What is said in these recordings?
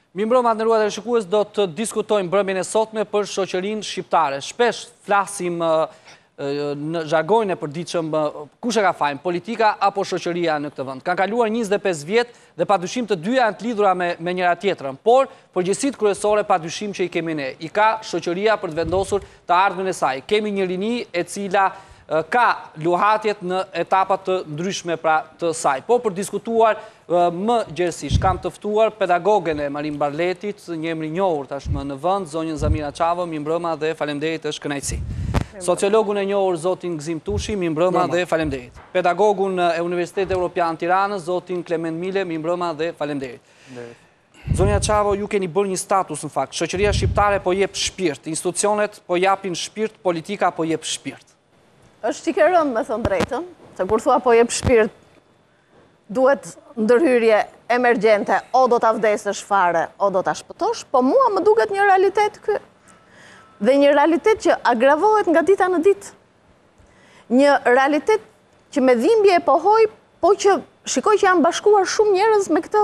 Mimbrëma të nderuar shikues, do të diskutojmë mbrëmjen e sotme për shoqërinë shqiptare. Shpesh flasim në jargonin e përditshëm kush e ka fajin, politika apo shoqëria në këtë vend. Kanë kaluar 25 vjet dhe padyshim të dyja janë të lidhura me njëra tjetrën, por përgjegjësitë kryesore padyshim që i kemi ne. I ka shoqëria për të vendosur të ardhmen e saj. Kemi një rini e cila ka luhatjet në etapat të ndryshme pra të saj. Po për diskutuar më gjerësisht, kam të ftuar pedagogen e Marin Barletit, një emër i njohur tashmë në vend, zonjën Zamira Çavo, mirëmbrëma dhe faleminderit, është kënaqësi. Sociologun e njohur zotin Gzim Tushi, mirëmbrëma dhe faleminderit. Pedagogun e Universitetit Evropian Tiranës, zotin Klement Mile, mirëmbrëma dhe faleminderit. Zonja Çavo, ju keni bërë një status në fakt. Shoqëria shqiptare po jep shpirt, institucionet po japin shpirt, politika po jep shpirt. Është çike rënd me thënë drejtën, se kur thua po jep shpirt, duhet ndërhyrje emergjente, o do ta vdesësh fare, o do ta shpëtosh, po mua më duket një realitet ky. Dhe një realitet që agravohet nga dita në ditë. Një realitet që me dhimbje e pohoj, po që shikoj që janë bashkuar shumë njerëz me këtë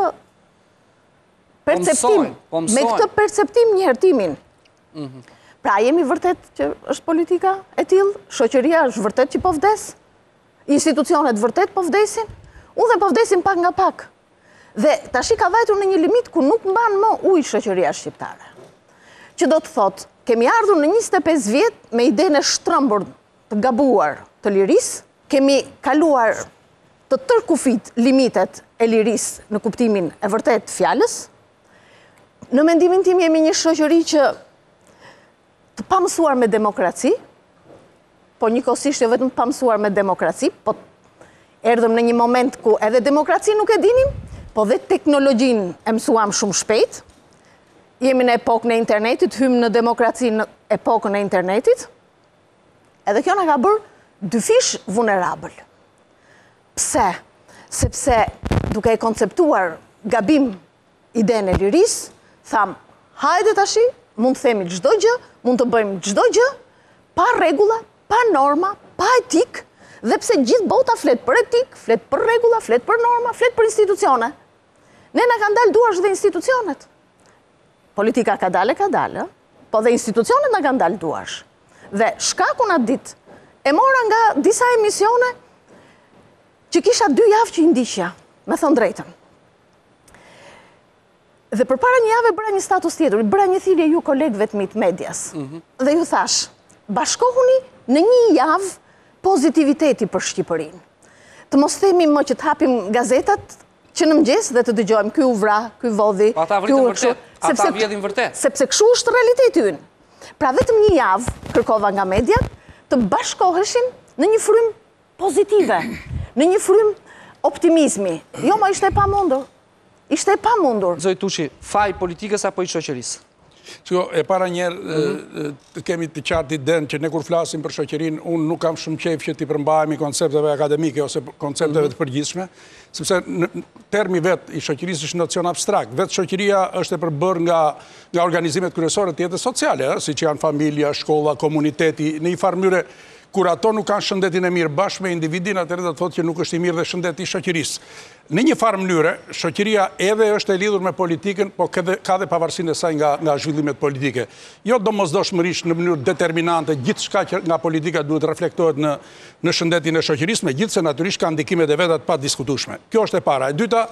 perceptim, me këtë perceptim njëhertimin. Pra jemi vërtet që është politika e tillë, shoqëria është vërtet që po vdes, institucionet vërtet po vdesin, unë dhe po vdesin pak nga pak. Dhe tash ka vajtur në një limit ku nuk mban më ujë shoqëria shqiptare. Që do të thotë, kemi ardhur në 25 vjet me idenë e shtrëmbur të gabuar të lirisë, kemi kaluar të tërkufit limitet e lirisë në kuptimin e vërtet fjalës. Në mendimin tim jemi një shoqëri që të pamësuar me demokraci, po njëkohësisht jo vetëm të pamësuar me demokraci, po erdhëm në një moment ku edhe demokraci nuk e dinim, po dhe teknologjinë e mësuam shumë shpejt. Jemi në epokën e internetit, hymë në demokraci në epokën e internetit, edhe kjo na ka bërë dyfish vulnerabël. Pse? Sepse duke e konceptuar gabim idenë e lirisë, tham, hajde tashi, mund të themi çdo gjë, mund të bëjmë çdo gjë, pa rregulla, pa norma, pa etik, dhe pse gjithë bota flet për etik, flet për rregulla, flet për norma, flet për institucione. Ne na kanë dalë duash dhe institucionet. Politika ka dalë, po dhe institucionet na kanë dalë duash. Dhe shkakun atë ditë e mora nga disa emisione që kisha 2 javë që i ndiqja, me thënë drejtën. Dhe përpara një jave bëra një status tjetër, bëra një thirrje ju kolegëve të mit medias. Dhe ju thash, bashkohuni në një javë pozitiviteti për Shqipërinë. Të mos themi më që të hapim gazetat që në mëngjes dhe të dëgjojmë ky u vra, ky vodhi, ky u kështu, ata vjedhin vërtet. Sepse kështu është realiteti ynë. Pra vetëm një javë kërkova nga mediat të bashkoheshin në një frym pozitive, në një frym optimizmi. Jo, ma ishte e pamundur. Ishte e pamundur. Zoj Tushi, faj politikës apo i shoqërisë? E para njerë të kemi të qartë idenë që ne kur flasim për shoqërinë, unë nuk kam shumë qejf që t'i përmbahemi koncepteve akademike ose koncepteve të përgjithshme, sepse termi vetë i shoqërisë është nocion abstrakt. Vetë shoqëria është e përbërë nga organizimet kryesore të jetës sociale, si që janë familja, shkolla, komuniteti, në një farë mënyrë kur ato nuk kanë shëndetin e mirë bashkë me individin, atëherë do të thotë që nuk është i mirë dhe shëndeti i shoqërisë. Në një farë mënyrë, shoqëria edhe është e lidhur me politikën, po ka dhe pavarësinë e saj nga zhvillimet politike. Jo domosdoshmërisht në mënyrë determinante, gjithçka që nga politika duhet reflektohet në shëndetin e shoqërisë, megjithse natyrisht ka ndikimet e veta të padiskutueshme. Kjo është e para. E dyta,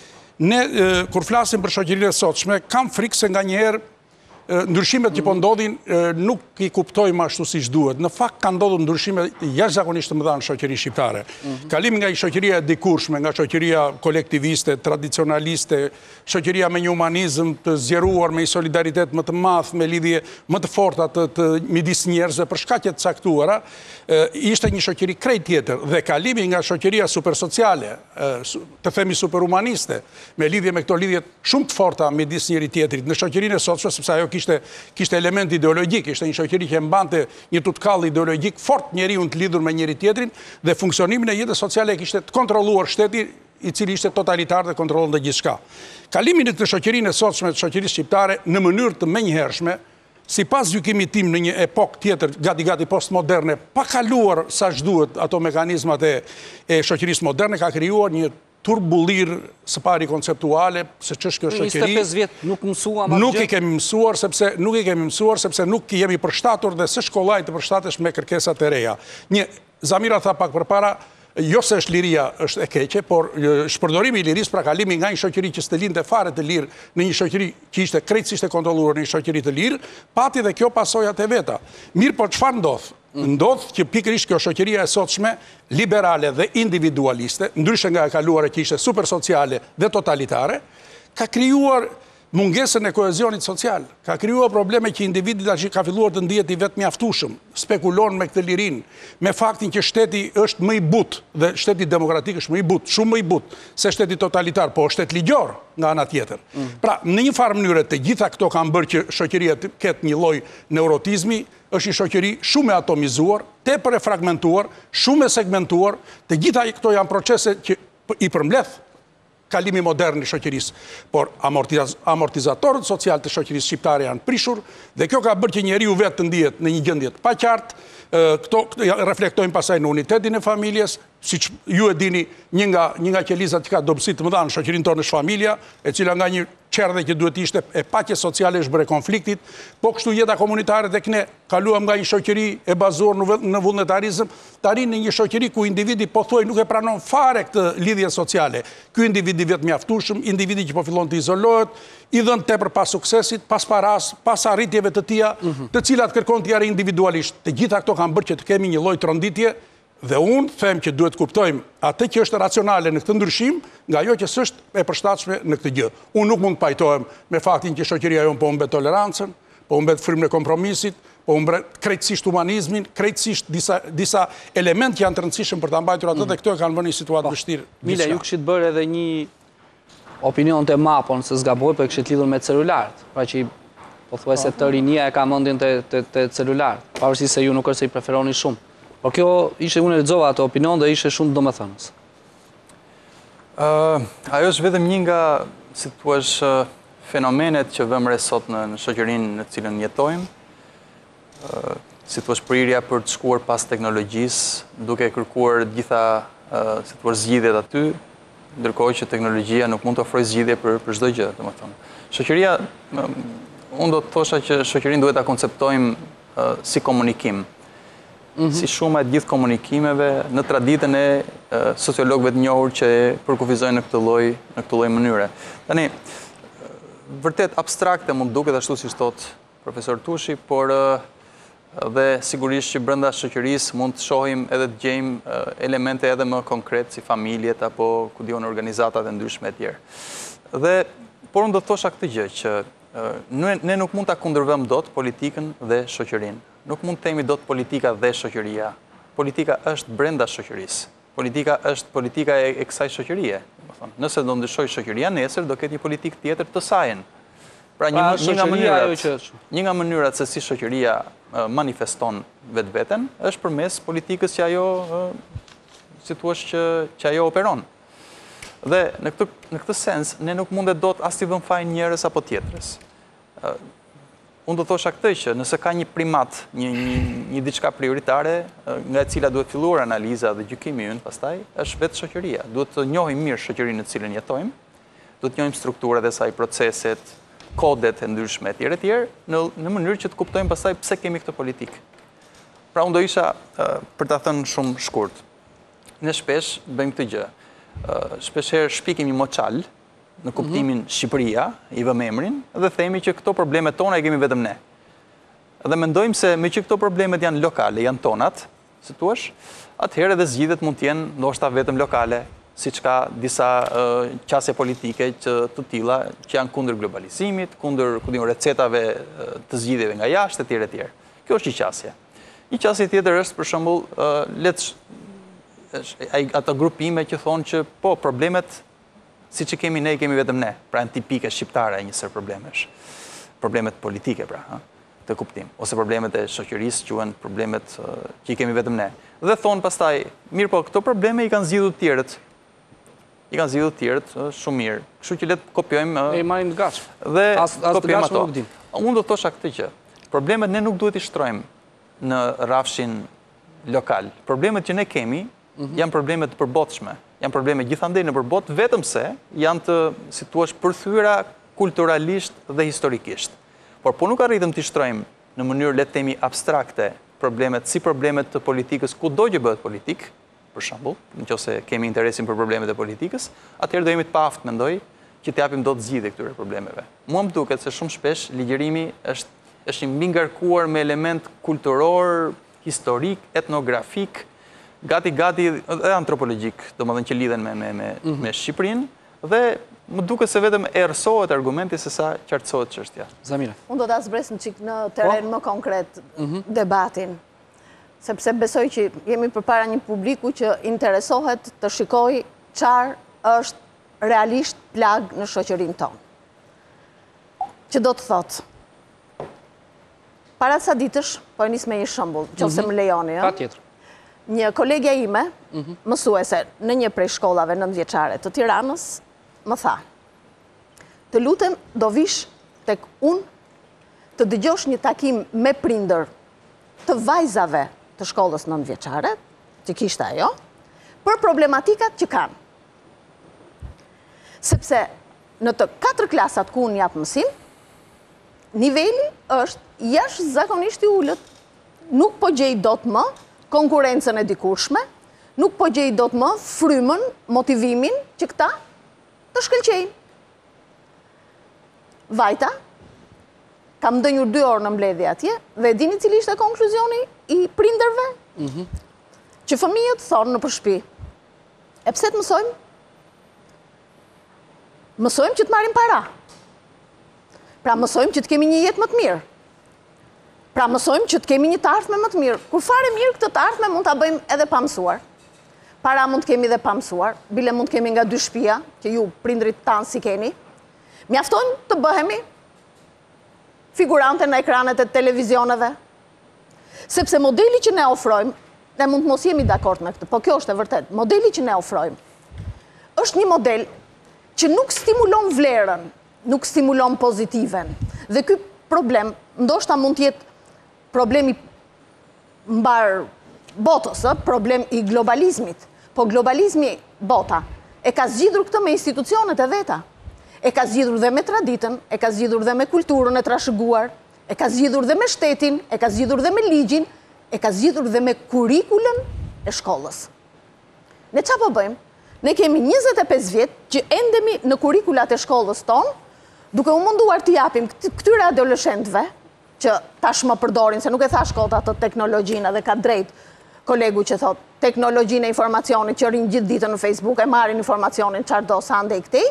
ne kur flasim për shoqërinë e sotshme, kam frikë se nganjëherë ndryshimet që po ndodhin nuk i kuptojmë ashtu siç duhet. Në fakt ka ndodhur ndryshime jashtëzakonisht të mëdha në shoqërinë shqiptare. Kalimi nga shoqëria e dikurshme, nga shoqëria kolektiviste, tradicionaliste, shoqëria me një humanizëm të zgjeruar me një solidaritet më të madh, me lidhje më të forta të midis njerëzve për shkaqe të caktuara, ishte një shoqëri krejt tjetër dhe kalimi nga shoqëria supersociale, të themi superhumaniste, me lidhje me këto lidhje shumë të forta midis njëri tjetrit në shoqërinë e sotshme, sepse ajo kishte element ideologjik, ishte një shoqëri që mbante një tutkall ideologjik fort njeriu të lidhur me njëri tjetrin dhe funksionimin e jetës sociale kishte të kontrolluar shteti i cili ishte totalitar dhe kontrollonte gjithçka. Kalimi në këtë shoqërinë e sotshme të shoqërisë shqiptare në mënyrë të menjëhershme, sipas gjykimit tim në një epokë tjetër gati postmoderne, pa kaluar sa ç'duhet ato mekanizmat e shoqërisë moderne, ka krijuar një turbullir së pari konceptuale, se ç'është kjo shoqëri. 25 vjet nuk mësuam atë Nuk gjë. i kemi mësuar sepse nuk jemi përshtatur dhe së shkollaj të përshtatesh me kërkesat e reja. Zamira tha pak përpara, jo se është liria është e keqe, por shpërdorimi i lirisë, pra kalimi nga një shoqëri që s'të linte fare të lirë në një shoqëri që ishte krejtësisht e kontrolluar në një shoqëri të lirë, pati dhe kjo pasojat e veta. Mirë, por çfarë ndodh? Ndodh që pikërisht kjo shoqëria e sotshme, liberale dhe individualiste, ndryshe nga e kaluara që ishte super sociale dhe totalitare, ka krijuar mungesën e koezionit social, ka krijuar probleme që individi tash ka filluar të ndihet i vetë mjaftueshëm, spekulon me këtë lirinë, me faktin që shteti është më i butë dhe shteti demokratik është më i butë, shumë më i butë se shteti totalitar, po shtet ligjor nga ana tjetër. Pra, në një farë mënyrë të gjitha këto kanë bërë që shoqëria të ketë një lloj neurotizmi, është një shoqëri shumë e atomizuar, tepër e fragmentuar, shumë e segmentuar, të gjitha këto janë procese që i përmbledh kalimi modern i shoqërisë, por amortizatorët social të shoqërisë shqiptare janë prishur dhe kjo ka bërë që njeriu vetë të ndihet në një gjendje të paqartë. Këto reflektojnë pasaj në unitetin e familjes, siç ju e dini, një nga qelizat që ka dobësi të mëdha në shoqërinë tonë është familja, e cila nga një çerdhe që duhet ishte e paqes sociale është bërë konfliktit, po kështu jeta komunitare tek ne kaluam nga një shoqëri e bazuar në vullnetarizëm, tani në një shoqëri ku individi pothuaj nuk e pranon fare këtë lidhje sociale. Ky individi vetë mjaftueshëm, individi që po fillon të izolohet, i dhënë tepër pas suksesit, pas paras, pas arritjeve të tija, të cilat kërkon të jarë individualisht. Të gjitha këto kanë bërë që të kemi një lloj tronditje dhe unë them që duhet kuptojmë atë që është racionale në këtë ndryshim nga ajo që s'është e përshtatshme në këtë gjë. Unë nuk mund të pajtohem me faktin që shoqëria jonë po humbet tolerancën, po humbet frymën e kompromisit, po humbet krejtësisht humanizmin, krejtësisht disa elementë që janë të rëndësishëm për ta mbajtur atë dhe këto e kanë vënë në situatë vështirë. Mile, ju kishit bërë edhe një opinion të mapon, se zgaboj, për kishit lidhur me celularët, pra që po thuaj se të rinia e ka mendjen të celularët, pavarësisht se ju nuk është se i preferoni shumë. Por kjo ishe, unë e lexova atë opinion dhe ishe shumë domethënës. Ajo është vetëm një nga, si thua, fenomenet që vëmë re sot në shoqërinë në cilën jetojmë, si thua, prirja për të shkuar pas teknologjisë, duke kërkuar gjitha, si thua, zgjidhjet aty, ndërkohë që teknologjia nuk mund të ofrojë zgjidhje për çdo gjë, domethënë. Shoqëria, unë do të thosha që shoqërinë duhet ta konceptojmë si komunikim. Si shumë e gjithë komunikimeve në traditën e sociologëve të njohur që përkufizojnë në këtë lloj mënyre. Tani, vërtet abstrakte mund duket ashtu siç thot profesor Tushi, por dhe sigurisht që brenda shoqërisë mund të shohim edhe të gjejmë elemente edhe më konkret si familjet apo ku diun organizatat e ndryshme etj. Por unë do të thosha këtë gjë që ne nuk mund ta kundërvëmë dot politikën dhe shoqërinë. Nuk mund të themi dot politika dhe shoqëria. Politika është brenda shoqërisë. Politika është politika e kësaj shoqërie. Nëse do ndryshoj shoqëria nesër, do ketë një politikë tjetër të saj. Pra një nga mënyrat se si shoqëria manifeston vetveten është përmes politikës që ajo, si thua, që ajo operon. Dhe në këtë sens, ne nuk mundet dot as t'i vëmë fajin njërës apo tjetrës. Unë do thosha këtë që nëse ka një primat, një diçka prioritare, nga e cila duhet filluar analiza dhe gjykimi ynë pastaj, është vetë shoqëria. Duhet të njohim mirë shoqërinë në cilën jetojmë, duhet të njohim strukturat e saj, proceset, kodet e ndryshme etj. Në mënyrë që të kuptojmë pastaj pse kemi këtë politikë. Pra unë do isha për ta thënë shumë shkurt. Ne shpesh bëjmë këtë gjë. Shpeshherë shpikim një moçal në kuptimin Shqipëria, i vëmë emrin, dhe themi që këto problemet tona i kemi vetëm ne. Dhe mendojmë se me që këto problemet janë lokale, janë tonat, si thuash, atëherë edhe zgjidhjet mund të jenë ndoshta vetëm lokale, siç ka disa qasje politike të tilla që janë kundër globalizimit, kundër recetave të zgjidhjeve nga jashtë etj. Kjo është një qasje. Një qasje tjetër është për shembull ato grupime që thonë që po problemet si që kemi ne, kemi vetëm ne, pra në tipike shqiptare e njësër problemesh. Problemet politike, pra, të kuptim. Ose problemet e shoqërisë, quhen problemet që i kemi vetëm ne. Dhe thonë pastaj, mirë po, këto probleme i kanë zgjidhur tjerët. I kanë zgjidhur tjerët shumë mirë. Kështu që le të kopjojmë. E marrim të gatshëm. Dhe as të gatshëm nuk dim. Unë do të thosha këtë që problemet ne nuk duhet i shtrojmë në rafshin lokal. Problemet që ne kemi janë problemet të përbotshme, janë probleme gjithandej nëpër botë, vetëm se janë të, si thua, përthyera kulturalisht dhe historikisht. Por po nuk arritëm t'i shtrojmë në mënyrë le të themi abstrakte problemet si problemet të politikës kudo që bëhet politik, për shembull, nëse kemi interesin për problemet e politikës, atëherë do jemi të paaft, mendoj, që t'japim do të zgjidhje këtyre problemeve. Mua më duket se shumë shpesh ligjërimi është i mbingarkuar me element kulturor, historik, etnografik, gati dhe antropologjik, domethënë që lidhen me Shqipërinë, dhe më duket se vetëm erësohet argumenti se sa qartësohet çështja. Zamira. Unë do ta zbres në çik në terren më konkret debatin, sepse besoj që jemi përpara një publiku që interesohet të shikojë çfarë është realisht plag në shoqërinë tonë. Që do të thotë, para ca ditësh, po e nis me një shembull, nëse më lejoni, Patjetër. një kolegja ime, mësuese në një prej shkollave 9-vjeçare të Tiranës, më tha: "Të lutem, do vish tek unë të dëgjosh një takim me prindër të vajzave të shkollës 9-vjeçare, që kishte ajo, për problematikat që kanë. Sepse në të 4 klasat ku unë jap mësim, niveli është jashtëzakonisht i ulët. Nuk po gjej dot më konkurrencën e dikurshme, nuk po gjej dot më frymën, motivimin që këta të shkëlqejnë. Vajta, kam ndënjur 2 orë në mbledhje atje, dhe dini cili ishte konkluzioni i prindërve? Që fëmijët thonë në përshpi: "E pse të mësojmë? Mësojmë që të marrim para. Pra mësojmë që të kemi një jetë më të mirë. Pra mësojmë që të kemi një të ardhme më të mirë. Kur fare mirë këtë të ardhme mund ta bëjmë edhe pa mësuar. Para mund të kemi edhe pa mësuar, bile mund të kemi nga 2 shtëpia, që ju prindrit tanë si keni. Mjafton të bëhemi figurante në ekranet e televizioneve. Sepse modeli që ne ofrojmë, ne mund të mos jemi dakord me këtë, po kjo është e vërtet, modeli që ne ofrojmë është një model që nuk stimulon vlerën, nuk stimulon pozitiven. Dhe ky problem ndoshta mund të jetë problemi mbar botës, problem i globalizmit. Po globalizmi, bota, e ka zgjidhur këtë me institucionet e veta. E ka zgjidhur dhe me traditën, e ka zgjidhur dhe me kulturën e trashëguar, e ka zgjidhur dhe me shtetin, e ka zgjidhur dhe me ligjin, e ka zgjidhur dhe me kurikulën e shkollës. Ne çfarë po bëjmë? Ne kemi 25 vjet që endemi në kurikulat e shkollës tonë, duke u munduar të japim këtyre adoleshentëve, që tashmë përdorin, se nuk e thash kota të teknologjinë, dhe ka drejt kolegu që thot, teknologjinë e informacionit që rinë gjithë ditën në Facebook, e marrin informacionin çfarë do sa ndej këtej,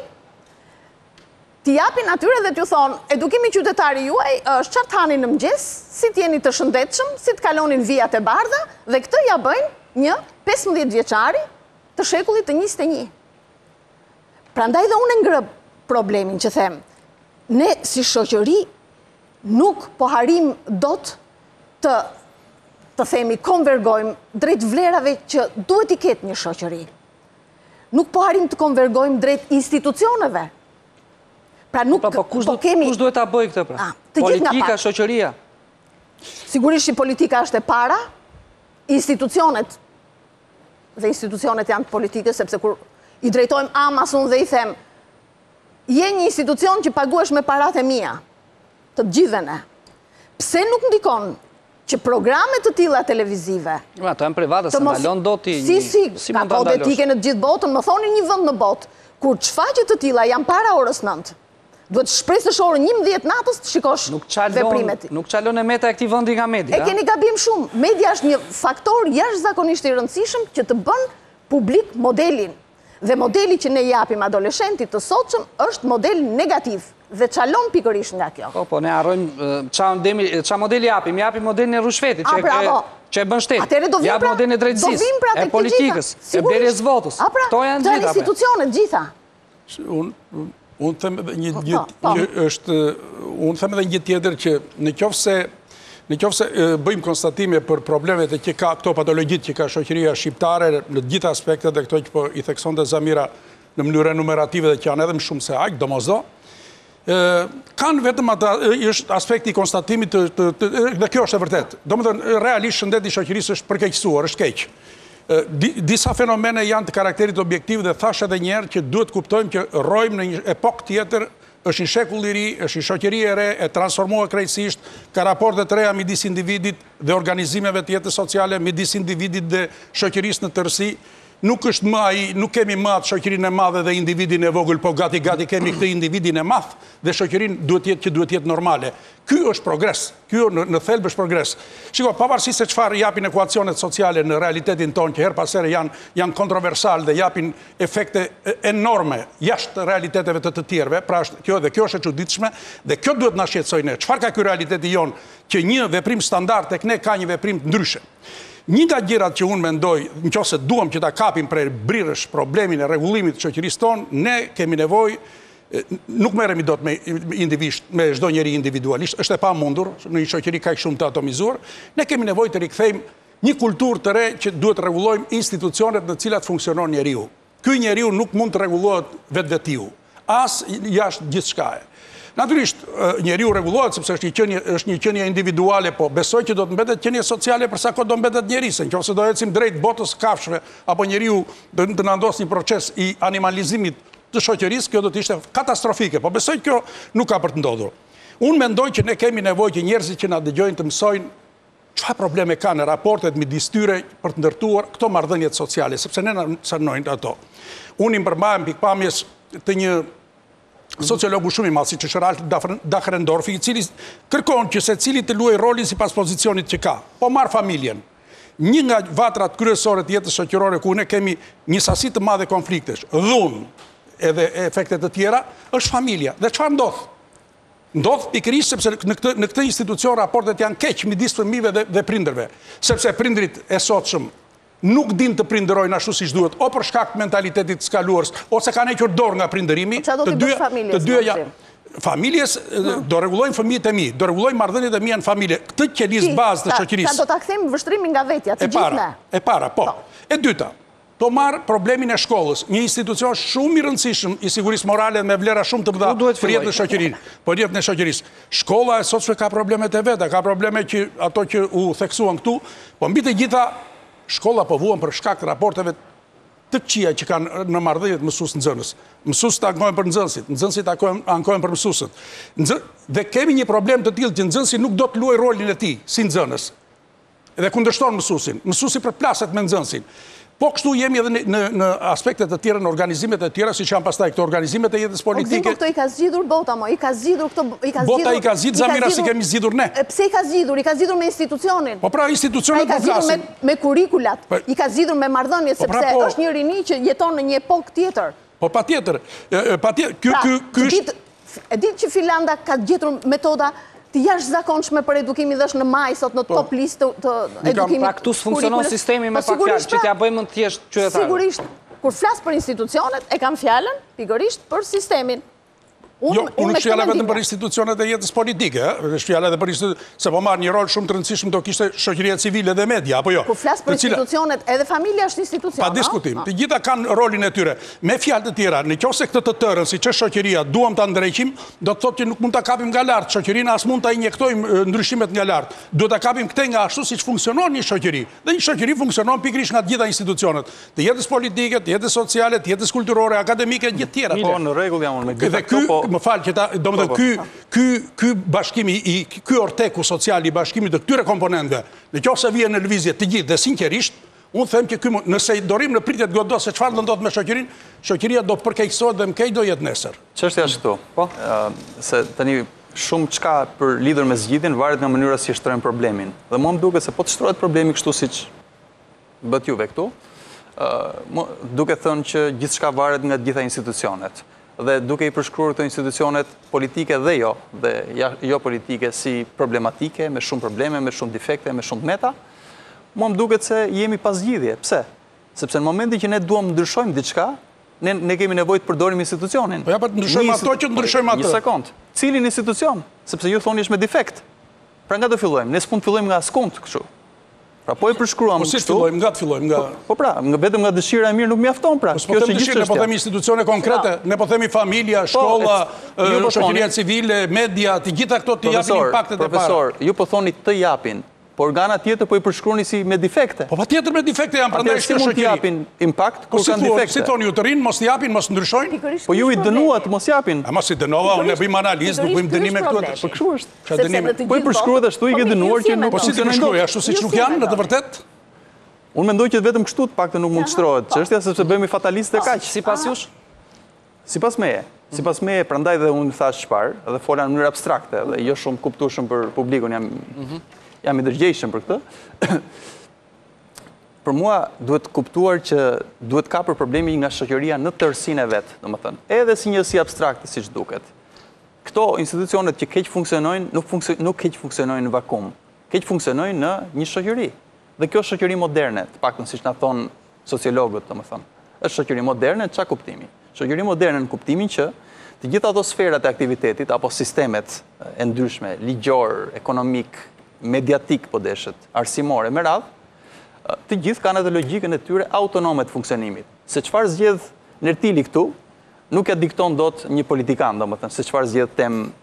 t'i japin atyre dhe t'ju thonë: edukimi qytetari juaj është çfarë t'hani në mëngjes, si t'jeni të shëndetshëm, si t'kalonin vijat e bardha, dhe këtë ja bëjnë një 15 vjeçari të shekullit të 21. Prandaj dhe unë ngrë problemin që them, ne si shoqëri nuk po harim dot të themi konvergojmë drejt vlerave që duhet i ketë një shoqëri. Nuk po harim të konvergojmë drejt institucioneve. Pra nuk Kush po kemi... duhet ta bëjë këtë pra? Të gjithë nga Politika, pak. shoqëria? Sigurisht që politika është e para, institucionet, dhe institucionet janë të politikës, sepse kur i drejtojmë Amazon dhe i them: je një institucion që paguash me paratë e mia, të gjithëve ne. Pse nuk ndikon që programe të tilla televizive... Ato janë private, se ndalon do ti... Si mund ta ndalosh? Etike në të gjithë botën, më thoni një vend në botë, kur shfaqje të tilla janë para orës 9. Duhet shpresësh orën 11 natës të shikosh veprimet. Nuk çalon e meta e këtij vendi nga media. E keni gabim shumë. Media është një faktor jashtëzakonisht i rëndësishëm që të bën publik modelin. Dhe modeli që ne japim adoleshentit të sotshëm është model negativ dhe çalon pikërisht nga kjo. Po, ne harrojmë ç'a modeli japim? Japim modelin e rushfetit që e bën shteti. Jap modelin e drejtësisë, e politikës, e blerjes votës. Kto janë gjitha. Janë institucionet gjitha. Unë them edhe një tjetër që në qoftë se bëjmë konstatime për problemet e që ka këto patologjit që ka shoqëria shqiptare në gjitha aspektet dhe këto që po i theksonte Zamira në mënyrë enumerative dhe që janë edhe më shumë se aq, domosdo, kanë vetëm është aspekti i konstatimit dhe kjo është e vërtet. Domethënë realisht shëndeti i shoqërisë është përkeqësuar, është keq. Disa fenomene janë të karakterit objektiv dhe thash edhe njerë që duhet kuptojmë që rrojmë në një epok tjetër, është një shekull i ri, është një shoqëri e re, e transformohet krejtësisht, ka raporte të reja midis individit dhe organizimeve të jetës sociale, midis individit dhe shoqërisë në tërësi. Nuk është më ai, nuk kemi më atë shoqërinë e madhe dhe individin e vogël, po gati kemi këtë individin e madh dhe shoqërinë duhet jetë normale. Ky është progres, ky në thelb është progres. Shiko, pavarësisht se çfarë japin ekuacionet sociale në realitetin tonë, që her pas here janë kontroversal dhe japin efekte enorme jashtë realiteteve të tjerëve, pra kjo është e çuditshme dhe kjo duhet na shqetësojë ne. Çfarë ka ky realiteti jon që një veprim standard tek ne ka një veprim ndryshe? Një nga gjërat që unë mendoj, nëse duam që ta kapim prej brirësh problemin e rregullimit të shoqërisë tonë, ne kemi nevojë, nuk merremi dot me çdo njeri individualisht, është e pamundur në një shoqëri kaq shumë të atomizuar, ne kemi nevojë të rikthejmë një kulturë të re që duhet rregullojmë institucionet në të cilat funksionon njeriu. Ky njeriu nuk mund të rregullohet vetvetiu, as jashtë gjithçkaje. Natyrisht, njeriu rregullohet sepse është një qenie individuale, po besoj që do të mbetet qenie sociale për sa kohë do mbetet njerësi. Nëse do ecim drejt botës kafshëve apo njeriu të na ndos një proces i animalizimit të shoqërisë, kjo do të ishte katastrofike, po besoj kjo nuk ka për të ndodhur. Unë mendoj që ne kemi nevojë që njerëzit që na dëgjojnë të mësojnë çfarë probleme kanë në raportet midis tyre për të ndërtuar këto marrëdhëniet sociale, sepse ne na sanojnë ato. Unë i përmbahem pikpamjes të një sociologu shumë i madh, siç është Ralph Dahrendorfi, i cili kërkon që secili të luajë rolin sipas pozicionit që ka. Po marr familjen. Një nga vatrat kryesore të jetës shoqërore ku ne kemi një sasi të madhe konfliktesh, dhunë edhe efekte të tjera, është familja. Dhe çfarë ndodh? Ndodh pikërisht sepse në këtë institucion raportet janë keq midis fëmijëve dhe prindërve, sepse prindrit e sotshëm nuk din të prindërojnë ashtu siç duhet, o për shkak të mentalitetit të skaluarës, ose kanë hequr dorë nga prindërimi. Të dyja familjes do rregullojnë fëmijët e mi, do rregullojnë marrëdhëniet e mia në familje. Këtë qelis bazë të shoqërisë. Sa do ta kthejmë vështrimin nga vetja, të gjithë ne. E para, po. E dyta, do marr problemin e shkollës, një institucion shumë i rëndësishëm i sigurisë morale me vlera shumë të mëdha për jetën e shoqërisë. Po jetën e shoqërisë. Shkolla e sotshme ka problemet e veta, ka probleme që ato që u theksuan këtu, po mbi të gjitha shkolla po vuan për shkak të raporteve të këqija që kanë në marrëdhëniet mësues-nxënës. Mësuesit ankojnë për nxënësit, nxënësit ankojnë për mësuesit. Dhe kemi një problem të tillë që nxënësi nuk do të luajë rolin e tij si nxënës. Dhe kundërshton mësuesin. Mësuesi përplaset me nxënësin. Po kështu jemi edhe në aspektet të tjera, në organizimet e tjera, siç janë pastaj këto organizimet e jetës politike. Këto i ka zgjidhur bota, i ka zgjidhur këto, bota i ka zgjidhur Zamira si kemi zgjidhur ne. Pse i ka zgjidhur? I ka zgjidhur me institucionin. Po pra institucionet do flasin. Me kurrikulat, i ka zgjidhur me marrëdhëniet sepse është një rini që jeton në një epokë tjetër. Po patjetër. E ditë që Finlanda ka gjetur metoda të jashtëzakonshme për edukimin dhe është në maj sot në top listë të edukimit. Pra këtu s'funksionon sistemi me pak fjalë, që t'ja bëjmë në thjesht qytetarë. Sigurisht, kur flas për institucionet, e kam fjalën pikërisht për sistemin. Jo, unë është fjala vetëm për institucionet e jetës politike, është fjala edhe për se po marrë një rol shumë të rëndësishëm do kishte shoqëria civile dhe media, apo jo? Kur flas për institucionet, edhe familja është institucion. Pa diskutim, të gjitha kanë rolin e tyre. Me fjalë të tjera, nëse këtë të tërën, siç është shoqëria, duam ta ndreqim, do të thotë që nuk mund ta kapim nga lart shoqërinë, as mund ta injektojmë ndryshimet nga lart. Duhet ta kapim këtë nga ashtu siç funksionon një shoqëri. Dhe një shoqëri funksionon pikërisht nga të gjitha institucionet, të jetës politike, të jetës sociale, të jetës kulturore, akademike, gjithë tjera. Po në rregull jam unë me këtë. Më falë që ky bashkimi, ky orteku social i bashkimit të këtyre komponentëve, nëse vjen në lëvizje të gjithë dhe sinqerisht, unë them që nëse dorim në pritje të godos se çfarë do ndodh me shoqërinë, shoqëria do përkeqësohet dhe më keq do jetë nesër. Çështja është këtu. Po, se tani shumë çka për lidhur me zgjidhjen varet nga mënyra si shtrojmë problemin. Dhe mua më duket se po të shtrohet problemi kështu siç bët juve këtu, duket thënë që gjithçka varet nga të gjitha institucionet. Dhe duke i përshkruar këto institucionet politike dhe jo politike si problematike, me shumë probleme, me shumë defekte, me shumë meta, mua më duket se jemi pas zgjidhje. Pse? Sepse në momentin që ne duam të ndryshojmë diçka, ne kemi nevojë të përdorim institucionin. Po ja për të ndryshojmë ato që të ndryshojmë atë. Një sekond. Cilin institucion? Sepse ju thoni është me defekt. Pra nga do fillojmë? Ne s'mund të fillojmë nga askund kështu. Pra po e përshkruam kështu. Po si fillojmë, nga të fillojmë, nga... Po pra, vetëm nga dëshira e mirë nuk mjafton, pra. Kjo është gjithë çështja. Ne po themi institucione konkrete, ne po themi familja, shkolla, shoqëria civile, media, të gjitha këto të japin impaktet e para. Profesor, ju po thoni të japin, po organa tjetër po i përshkruani si me defekte. Po patjetër me defekte janë prandaj si mund t'i japin impakt kur kanë defekte. Si thoni ju të rinë, mos t'i japin, mos ndryshojnë? Po ju i dënuat mos japin. A mos i dënova, unë e bëjmë analizë, nuk bëjmë dënime këtu atë. Po kështu është. Po i përshkruat ashtu i ke dënuar që nuk po si të përshkruaj ashtu siç nuk janë në të vërtetë? Unë mendoj që vetëm kështu të paktën nuk mund të shtrohet çështja sepse bëhemi fatalistë kaq. Sipas jush? Sipas meje. Sipas meje, prandaj dhe unë thash çfarë, dhe fola në mënyrë abstrakte dhe jo shumë kuptueshëm për publikun, jam i dërgjeshëm për këtë. Për mua duhet kuptuar që duhet kapur problemi nga shoqëria në tërësinë e vet, domethënë, edhe si njësi abstrakte siç duket. Këto institucionet që keq funksionojnë, nuk keq funksionojnë në vakum. Keq funksionojnë në një shoqëri. Dhe kjo është shoqëri moderne, të paktën siç na thon sociologët, domethënë. Është shoqëri moderne në çfarë kuptimi? Shoqëri moderne në kuptimin që të gjitha ato sferat e aktivitetit apo sistemet e ndryshme, ligjor, ekonomik, mediatik po deshet, arsimore, me radhë, të gjithë kanë edhe logjikën e tyre autonome të funksionimit. Se çfarë zgjedh Nertili këtu, nuk ja dikton dot një politikan, domethënë, se çfarë zgjedh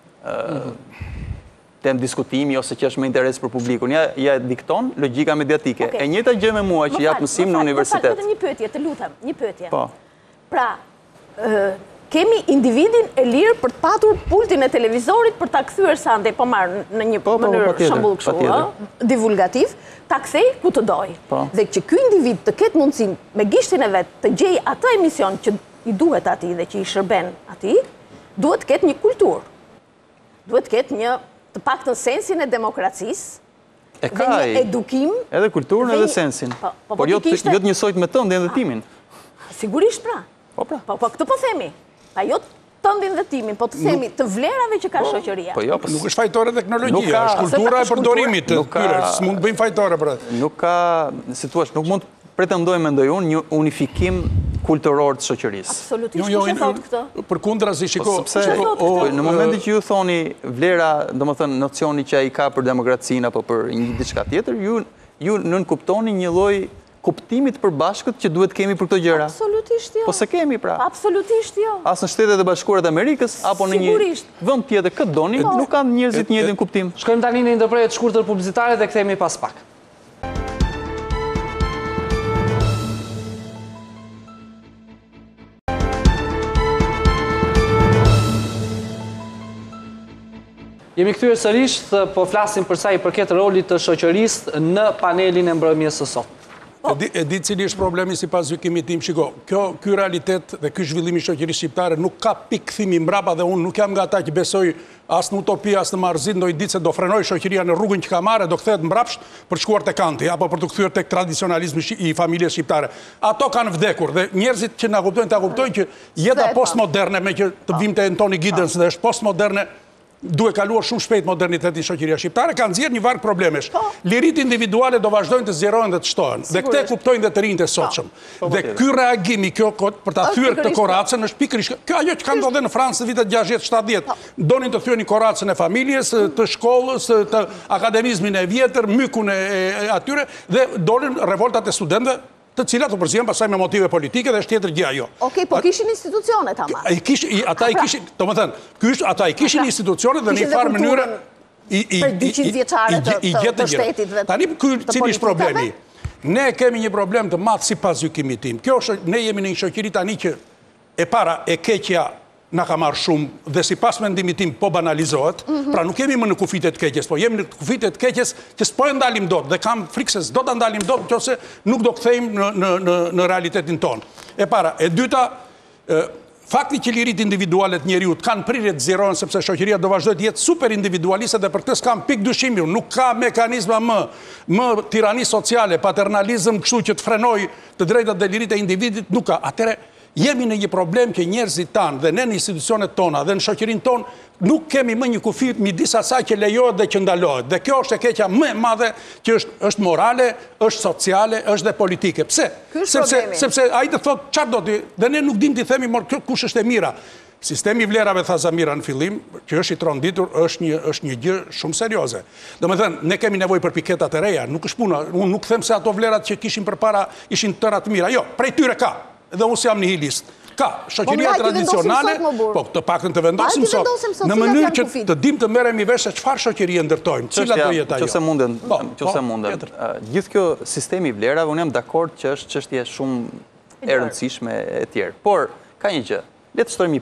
tem diskutimi ose që është me interes për publikun, ja dikton logjika mediatike. E njëjta gjë me mua që jap mësim në universitet. Vetëm një pyetje, të lutem, një pyetje. Po. Pra, kemi individin e lirë për të patur pultin e televizorit për ta kthyer sa ndej, po marr në një mënyrë shembull kështu, divulgativ, ta kthej ku të doj. Dhe që ky individ të ketë mundësinë me gishtin e vet të gjej atë emision që i duhet atij dhe që i shërben atij, duhet të ketë një kulturë. Duhet të ketë një të paktën sensin e demokracisë, E ka një edukim, edhe kulturën edhe sensin. Por jo të njësojt me tëndin dhe timin. Sigurisht pra. Po këtë po themi. Pa jo tëndin dhe timin, po të themi të vlerave që ka shoqëria. Nuk është fajtore teknologjia, është kultura e përdorimit të tyre, s'mund bëjmë fajtore për atë. Nuk ka, si thua, nuk mund pretendojmë, mendoj unë, një unifikim kulturor të shoqërisë. Absolutisht, kush e thot këtë? Përkundrazi, shiko. Në momentin që ju thoni vlera, domethënë nocioni që ai ka për demokracinë apo për një diçka tjetër, ju nënkuptoni një lloj kuptimit përbashkët që duhet kemi për këto gjëra. Absolutisht jo. Po se kemi pra. Absolutisht jo. As në Shtetet e Bashkuara të Amerikës apo në një vend tjetër këtë doni, nuk kanë njerëzit një njëjtin kuptim. Shkojmë tani në një ndërprerje të shkurtër publicitare dhe kthehemi pas pak. Jemi kthyer sërish, po flasim për sa i përket rolit të shoqërisë në panelin e mbrëmjes së sot. E di cili është problemi sipas gjykimit tim, shiko. Ky realitet dhe ky zhvillim i shoqërisë shqiptare nuk ka pikë kthimi mbrapa dhe unë nuk jam nga ata që besoj as në utopi as në marrëzi ndonjë ditë se do frenoj shoqëria në rrugën që ka marrë, do kthehet mbrapsht për të shkuar tek Kanti apo për të kthyer tek tradicionalizmi i familjes shqiptare. Ato kanë vdekur dhe njerëzit që na kuptojnë ta kuptojnë që jeta postmoderne me që të vim te Antoni Giddens dhe është postmoderne duhet kaluar shumë shpejt modernitetin shoqëria shqiptare, ka nxjerrë një varg problemesh. Lirit individuale do vazhdojnë të zgjerohen dhe të shtohen. Dhe këtë kuptojnë dhe të rinjtë e sotshëm. Dhe ky reagimi për ta thyer këtë korracën është pikërisht kjo ajo që ka ndodhur në Francë në vitet 60-70. Donin të thyenin korracën e familjes, të shkollës, të akademizmin e vjetër, mykun e atyre dhe dolën revoltat e studentëve, të cilat u përzihen pastaj me motive politike dhe është tjetër gjë ajo. Okej, po kishin institucionet ama. Ata i kishin, domethënë, ata i kishin institucionet dhe në një farë mënyrë për 200 vjeçare të shtetit dhe tani cili është problemi? Ne kemi një problem të madh sipas gjykimit tim. Ne jemi në një shoqëri tani që e para e keqja na ka marrë shumë dhe sipas mendimit tim po banalizohet, pra nuk jemi më në kufite të keqes, po jemi në kufite të keqes që s'po e ndalim dot dhe kam frikë se s'do ta ndalim dot nëse nuk do kthehemi në realitetin ton. E para, e dyta, fakti që lirit individualet njeriut kanë prirje të zjerohen sepse shoqëria do vazhdoj të jetë super individualiste dhe për këtë s'kam pikë dyshimi, nuk ka mekanizma më tirani sociale, paternalizëm kështu që të frenoj të drejtat dhe lirit e individit, nuk ka. Atëre jemi në një problem që njerëzit tanë dhe ne në institucionet tona dhe në shoqërinë tonë nuk kemi më një kufi midis asaj që lejohet dhe që ndalohet. Dhe kjo është e keqja më e madhe që është morale, është sociale, është dhe politike. Pse? Sepse ai të thotë çfarë do ti dhe ne nuk dim t'i themi kush është e mira. Sistemi vlerave, tha Zamira në fillim, që është i tronditur, është një gjë shumë serioze. Domethënë, ne kemi nevojë për piketat e reja, nuk është puna. Unë nuk them se ato vlerat që kishin përpara ishin tëra të mira. Jo, prej tyre ka. Dhe unë jam nihilist. Ka, shoqëria tradicionale, po të paktën të vendosim sot, në mënyrë që të dim të merremi vesh se çfarë shoqërie ndërtojmë, cilat do jetë ajo. Nëse munden. Gjithë kjo sistemi i vlerave, unë jam dakord që është çështje shumë e rëndësishme e tjerë. Por ka një gjë, le të shtojmë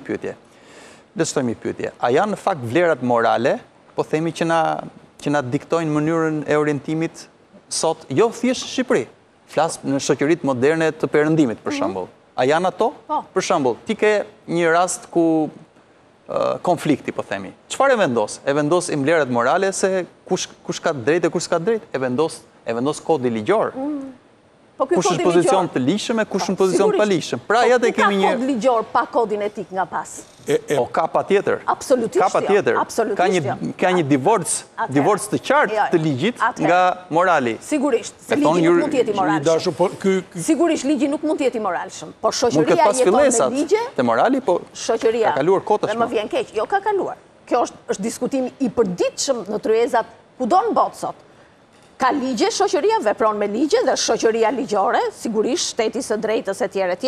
një pyetje. A janë në fakt vlerat morale, po themi që na diktojnë mënyrën e orientimit sot, jo thjesht në Shqipëri, flas në shoqëritë moderne të Perëndimit për shembull. A janë ato? Për shembull, ti ke një rast ku konflikti, po themi. Çfarë e vendos? E vendos i vlerat morale se kush ka drejtë e kush s'ka drejtë? E vendos kodi ligjor. Kush është pozicion të ligjshëm e kush në pozicion të paligjshëm. Pra ja të kemi një kod ligjor pa kodin etik nga pas. Ka patjetër. Absolutisht. Ka patjetër. Ka një divorc të qartë të ligjit nga morali. Sigurisht, se ligji nuk mund të jetë i moralshëm. Sigurisht ligji nuk mund të jetë i moralshëm, por shoqëria jeton me ligje. Te morali, po shoqëria. Ka kaluar kohë tashmë. Më vjen keq, jo ka kaluar. Kjo është diskutimi i përditshëm në tryezat kudo në botë sot. Ka ligje, shoqëria vepron me ligje dhe shoqëria ligjore, sigurisht shteti së drejtës e tjerë,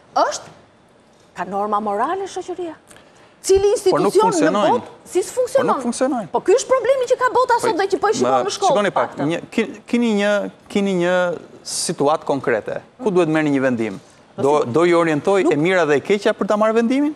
ka norma morale shoqëria. Cili institucion në botë, si s'funksionon. Por nuk funksionojnë. Po ky është problemi që ka bota sot dhe që po i shikon në shkollë. Shikoni pak, keni një situatë konkrete. Ku duhet merrni një vendim? Do i orientoj e mira dhe e keqja për ta marrë vendimin?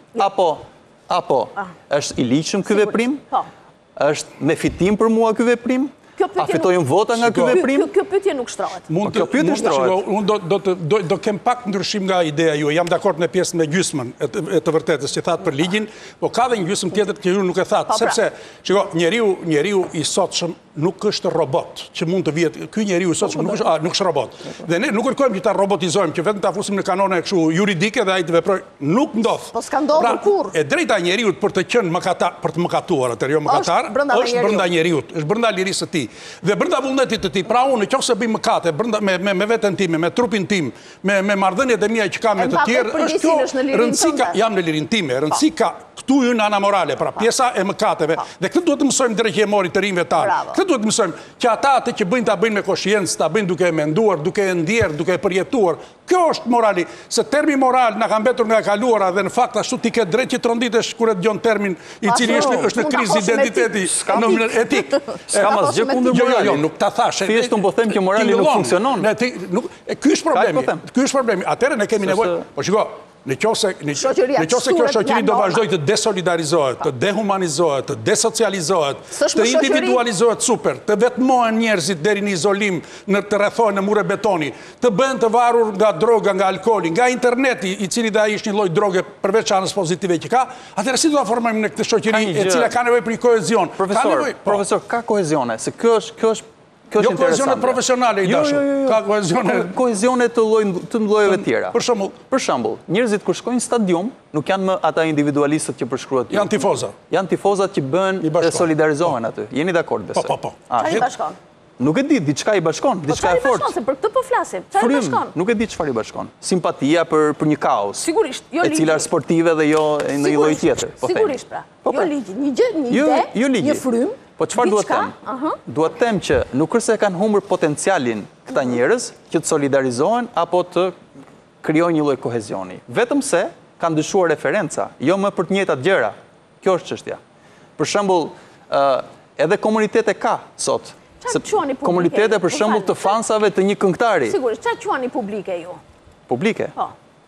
Apo është i ligjshëm ky veprim? Është me fitim për mua ky veprim? A fitojnë vota nga ky veprim? Kjo pyetje nuk shtrohet. Kjo pyetje shtrohet. Unë do kem pak ndryshim nga ideja ju. Jam dakord me pjesën me gjysmën e të vërtetës që thatë për ligjin, po ka dhe një gjysmë tjetër që ju nuk e thatë. Sepse, shiko, njeriu i sotshëm nuk është robot, që mund të vihet, ky njeriu i sotshëm nuk është robot. Dhe ne nuk kërkojmë që ta robotizojmë, që vetëm ta fusim në kanone kështu juridike dhe ai të veprojë. Nuk ndodh. Po s'ka ndodhur kurrë. E drejta e njeriu për të qenë mëkatar, për të mëkatuar, atë jo mëkatar, është brenda njeriu, është brenda lirisë së tij. Dhe brenda vullnetit të tij, pra unë nëse bëj mëkate me veten time, me trupin tim, me marrëdhëniet e mia që kam me të tjerë, është kjo rëndësika, jam në lirinë time, rëndësika këtu hyn ana morale, pra pjesa e mëkateve. Dhe këtë duhet të mësojmë drejtëmori të rinjve tanë. Këtë duhet të mësojmë që ata atë që bëjnë ta bëjnë me konsciencë, ta bëjnë duke e menduar, duke e ndjerë, duke e përjetuar. Kjo është morali, se termi moral na ka mbetur nga e kaluara dhe në fakt ashtu ti ke drejt që tronditesh kur e dëgjon termin i cili është në krizë identiteti, në etik. S'kam asgjë kundër morali. Jo, nuk ta thash. Thjesht unë po them që morali nuk funksionon. Ky është problemi. Ky është problemi. Atëherë ne kemi nevojë. Po shiko, nëse kjo shoqëri do vazhdoj të desolidarizohet, të dehumanizohet, të desocializohet, të individualizohet super, të vetmohen njerëzit deri në izolim, të rrethohen në mure betoni, të bëhen të varur nga droga, nga alkooli, nga interneti, i cili dhe ai është një lloj droge përveç anës pozitive që ka, atëherë si do ta formojmë në këtë shoqëri e cila ka nevojë për një kohezion? Profesor, ka kohezione, se kjo është jo kohezionet profesionale i dashur, ka kohezionet të llojeve tjera. Për shembull, njerëzit kur shkojnë në stadium, nuk janë më ata individualistët që përshkruat. Janë tifoza. Janë tifozat që bëhen e solidarizohen aty. Jeni dakord besoj? Po. Çfarë i bashkon? Nuk e di, diçka i bashkon, diçka e fortë. Se për këtë po flasim. Çfarë i bashkon? Nuk e di çfarë i bashkon. Simpatia për një kaos. Sigurisht, jo ligji. E cila është sportive dhe jo në një lloj tjetër, po them. Sigurisht pra. Jo ligji, një ide, një frym. Po çfarë duhet të them? Duhet të them që nuk është se kanë humbur potencialin këta njerëz që të solidarizohen apo të krijojnë një lloj kohezioni. Vetëm se kanë ndryshuar referenca, jo më për të njëjtat gjëra. Kjo është çështja. Për shembull, edhe komunitete ka sot. Komunitete për shembull të fansave të një këngëtari. Sigurisht, çfarë quani publike ju? Publike? Po.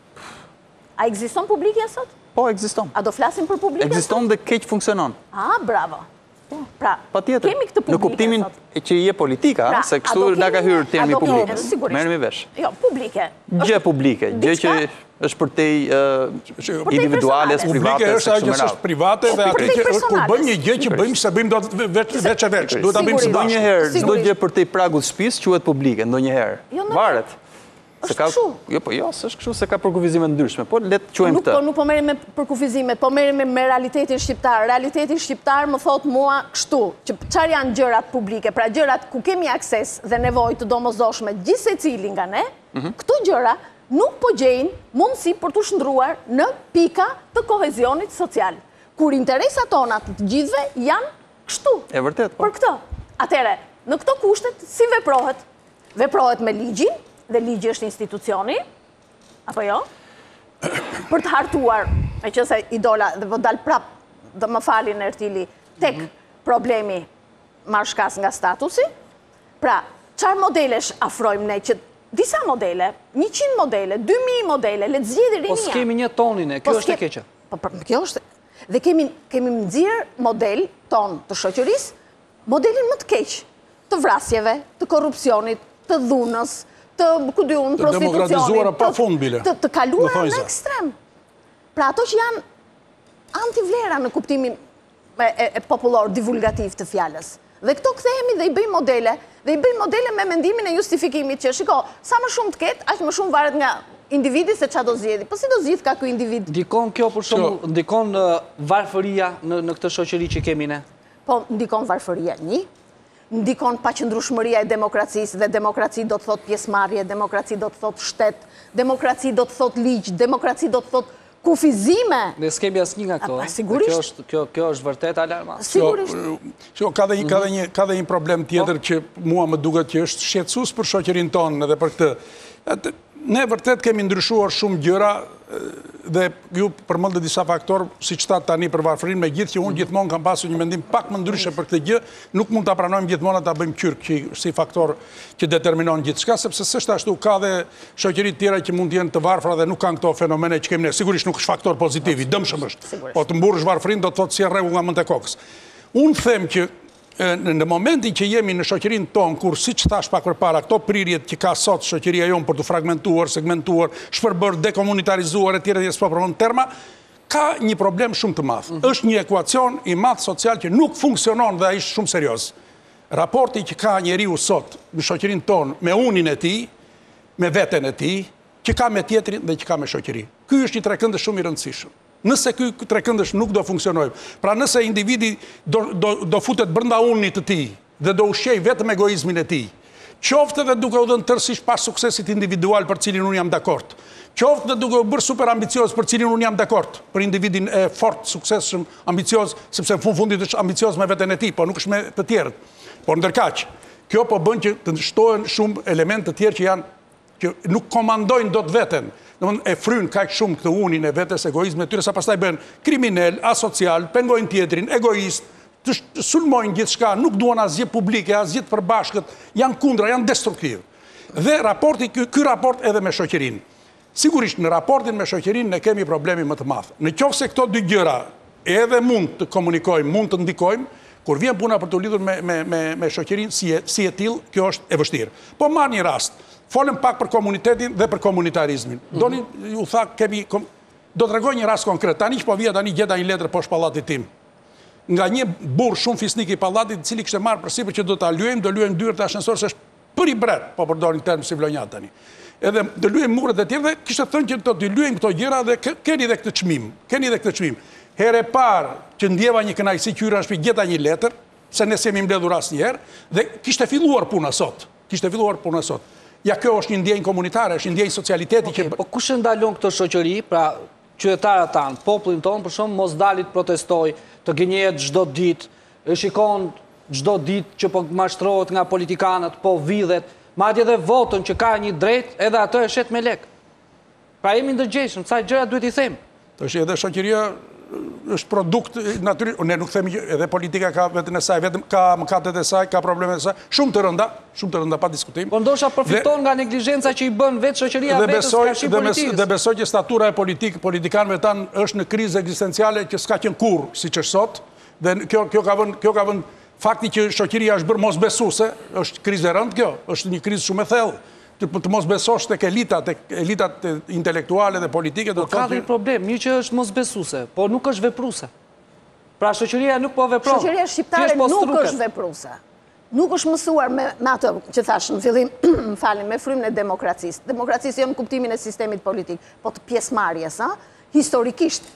A ekziston publike sot? Po, ekziston. A do flasim për publike? Ekziston dhe keq funksionon. Bravo. Pra, kemi këtë publike. Në kuptimin që je politika, se kështu nga ka hyrë termi publike. Merremi vesh. Jo, publike. Gjë publike, gjë që është për te individuales, private, është ajo që është private dhe atë që kur bëjmë një gjë që bëjmë se bëjmë veç e veç. Duhet ta bëjmë së bashku. Ndonjëherë çdo gjë për te pragut shtëpisë quhet publike, ndonjëherë. Varet. Jo, s'është kështu se ka përkufizime ndryshme, po le të quajmë këtë. Nuk po merrem me përkufizimet, po merrem me realitetin shqiptar. Realiteti shqiptar më thot mua kështu, që çfarë janë gjërat publike, pra gjërat ku kemi akses dhe nevojë të domosdoshme gjithsecili nga ne, këto gjëra nuk po gjejnë mundësi për të shndruar në pika të kohezionit social. Kur interesat tona të gjithëve janë kështu. E vërtet, po. Për këtë. Atëherë, në këto kushtet si veprohet? Veprohet me ligjin, dhe ligji është institucioni, apo jo? për të hartuar, e që se idola dhe vë dalë prap dhe më falin Ertili tek problemi marrë shkas nga statusi. Pra, qarë modelesh afrojmë ne që disa modele, 100 modele, 2000 modele, le të zgjidhë rinia. Po s'kemi një tonin e, kjo është e keqe. Kjo është, dhe kemi nëzirë model ton të shoqërisë, modelin më të keq, të vrasjeve, të korrupsionit, të dhunës, të prostitucionit, demokratizuara pa fund, bile. Të kaluara në ekstrem. Pra ato që janë antivlera në kuptimin e popullor, divulgativ të fjallës. Dhe këto kthehemi dhe i bëjmë modele, me mendimin e justifikimit që, shiko, sa më shumë të ketë, aq më shumë varet nga individi se qa do zgjidhi. Po si do zgjidh ka ky individ? Ndikon kjo për shumë, ndikon varfëria në këtë shoqëri që kemi ne? Po, ndikon varfëria ndikon paqëndrueshmëria e demokracisë, dhe demokraci do të thot pjesëmarrje, demokraci do të thot shtet, demokraci do të thot ligj, demokraci do të thot kufizime. Ne s'kemi asnjë nga këto. Sigurisht. Kjo është vërtet alarmant. Sigurisht. Ka dhe një problem tjetër që mua më duket që është shqetësues për shoqërinë tonë edhe për këtë. Ne vërtet kemi ndryshuar shumë gjëra dhe ju përmendët disa faktorë, si që tatë tani për varfërinë, me gjithë që unë gjithmonë kam pasur një mendim pak më ndryshe për këtë gjë, nuk mund ta pranojmë gjithmonë ta bëjmë qyrk që si faktor që determinon gjithçka, sepse s'është ashtu, ka dhe shoqëri të tjera që mund të jenë të varfëra dhe nuk kanë këto fenomene që kemi ne. Sigurisht nuk është faktor pozitiv, i dëmshëm është. Po të mburrësh varfërinë do të thotë si rregull nga mënt e kokës. Unë them që në momentin që jemi në shoqërinë tonë, kur siç thash pak përpara, këto prirjet që ka sot shoqëria jonë për të fragmentuar, segmentuar, shpërbër, dekomunitarizuar etj. S'po përmend terma, ka një problem shumë të madh. Është një ekuacion i madh social që nuk funksionon dhe ai është shumë serioz. Raporti që ka njeriu sot në shoqërinë tonë me unin e tij, me veten e tij, që ka me tjetrin dhe që ka me shoqëri. Ky është një trekëndës shumë i rëndësishëm. Nëse ky trekëndësh nuk do funksionojë, pra nëse individi do futet brenda unit të tij dhe do ushqej vetëm egoizmin e tij, qoftë edhe duke u dhënë tërësisht pas suksesit individual për cilin unë jam dakord, qoftë edhe duke u bërë super ambicioz për cilin unë jam dakord, për individin e fort, suksesshëm, ambicioz, sepse në fundit është ambicioz me veten e tij, po nuk është me të tjerët. Por ndërkaq, kjo po bën që të shtohen shumë elemente të tjerë që janë që nuk komandojnë dot veten. E fryn kaq shumë këtë unin e vetes, egoizmin e tyre, sa pastaj bën kriminal, asocial, pengojnë tjetrin, egoist, të sulmojnë gjithçka, nuk duan asgjë publike, asgjë të përbashkët, janë kundra, janë destruktiv. Dhe ky raport edhe me shoqërinë. Sigurisht në raportin me shoqërinë ne kemi problemi më të madh. Nëse këto dy gjëra edhe mund të komunikojmë, mund të ndikojmë, kur vjen puna për të lidhur me shoqërinë si e tillë, kjo është e vështirë. Po marr një rast. Folëm pak për komunitetin dhe për komunitarizmin. Doni, ju tha, do të rregoj një rast konkret. Tani që po vija, tani gjeta një letër poshtë pallatit tim. Nga një burr shumë fisnik i pallatit, i cili kishte marrë përsipër që do luajmë dyert e ashensorës, se është për i bret, po përdorin term si vlonjat tani. Edhe do luajmë muret e tjerë dhe kishte thënë që do të luajmë këto gjëra dhe keni edhe këtë çmim. Herë e parë që ndjeva një kënaqësi qyra shpi gjeta një letër, se ne s'jemi mbledhur asnjëherë, dhe kishte filluar puna sot. Ja, kjo është një ndjenjë komunitare, është një ndjenjë socialiteti që... Po kush e ndalon këtë shoqëri, pra qytetarët tanë, popullin tonë, për shumë mos dalit protestoj, të gënjehet çdo ditë, e shikon çdo ditë që po mashtrohet nga politikanët, po vidhet, madje edhe votën që ka një drejt, edhe ato e shet me lek. Pra jemi ndërgjegjshëm, sa gjëra duhet i them. Tash edhe shoqëria është produkt natyrisht, ne nuk themi edhe politika ka vetën e saj, vetëm ka mëkatet e saj, ka problemet e saj, shumë të rënda pa diskutim. Po ndoshta përfiton nga neglizhenca që i bën vetë shoqëria vetës karshi politikës. Dhe besoj që statura e politikanëve tanë është në krizë ekzistenciale që s'ka qenë kurrë siç është sot, dhe kjo ka vënë fakti që shoqëria është bërë mosbesuese, është krizë e rëndë kjo, është një krizë shumë e thellë. Të mos besosh tek elitat intelektuale dhe politike. Po ka dhe një problem, një që është mos besuse, po nuk është vepruese. Pra shoqëria nuk po vepron. Shoqëria shqiptare nuk është vepruese. Nuk është mësuar me ato që thash në fillim, me frymën e demokracisë. Demokracisë jo në kuptimin e sistemit politik, po të pjesëmarrjes, historikisht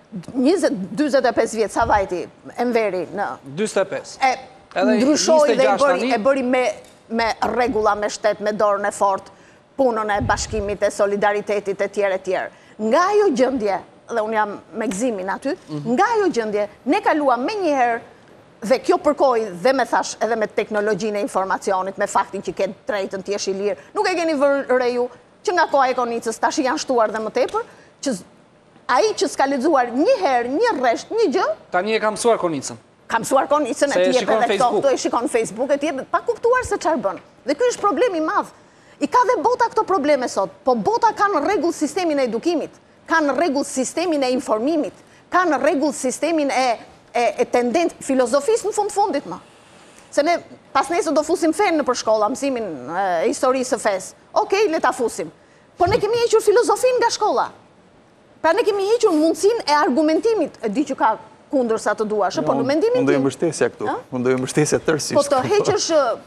25 vjet sa vajti Enveri në 45. Ndryshoi dhe e bëri me rregulla, me shtet, me dorën e fortë, punën e bashkimit, e solidaritetit e tjerë. Nga ajo gjendje, dhe unë jam me gëzimin aty, nga ajo gjendje, ne kaluam me njëherë, dhe kjo përkoj dhe me thash edhe me teknologjinë e informacionit, me faktin që ke drejtën t'jesh i lirë, nuk e keni vërë reju, që nga koha e konicës tash janë shtuar dhe më tepër, Ai që s'ka lexuar një herë, një rresht, një gjë, Tani e kam mësuar konicën. ka mësuar konicën e Se e tjep shikon edhe këto, Facebook. këto e shikon Facebook e tjep, pa kuptuar se çfarë bën. Dhe ky është problemi i madh. I ka dhe bota këto probleme sot, po bota ka në rregull sistemin e edukimit, ka në rregull sistemin e informimit, ka në rregull sistemin e tendent filozofisë në fundit më. Se ne pas nesër do fusim fen në për shkolla, mësimin e historisë së fesë. Okej, le ta fusim. Po ne kemi hequr filozofin nga shkolla. Pra ne kemi hequr mundësinë e argumentimit, e di që ka kundër sa të duash, po në mendimin Unë do tim. mbështesja këtu. Unë do mbështesja tërësisht. Po të heqësh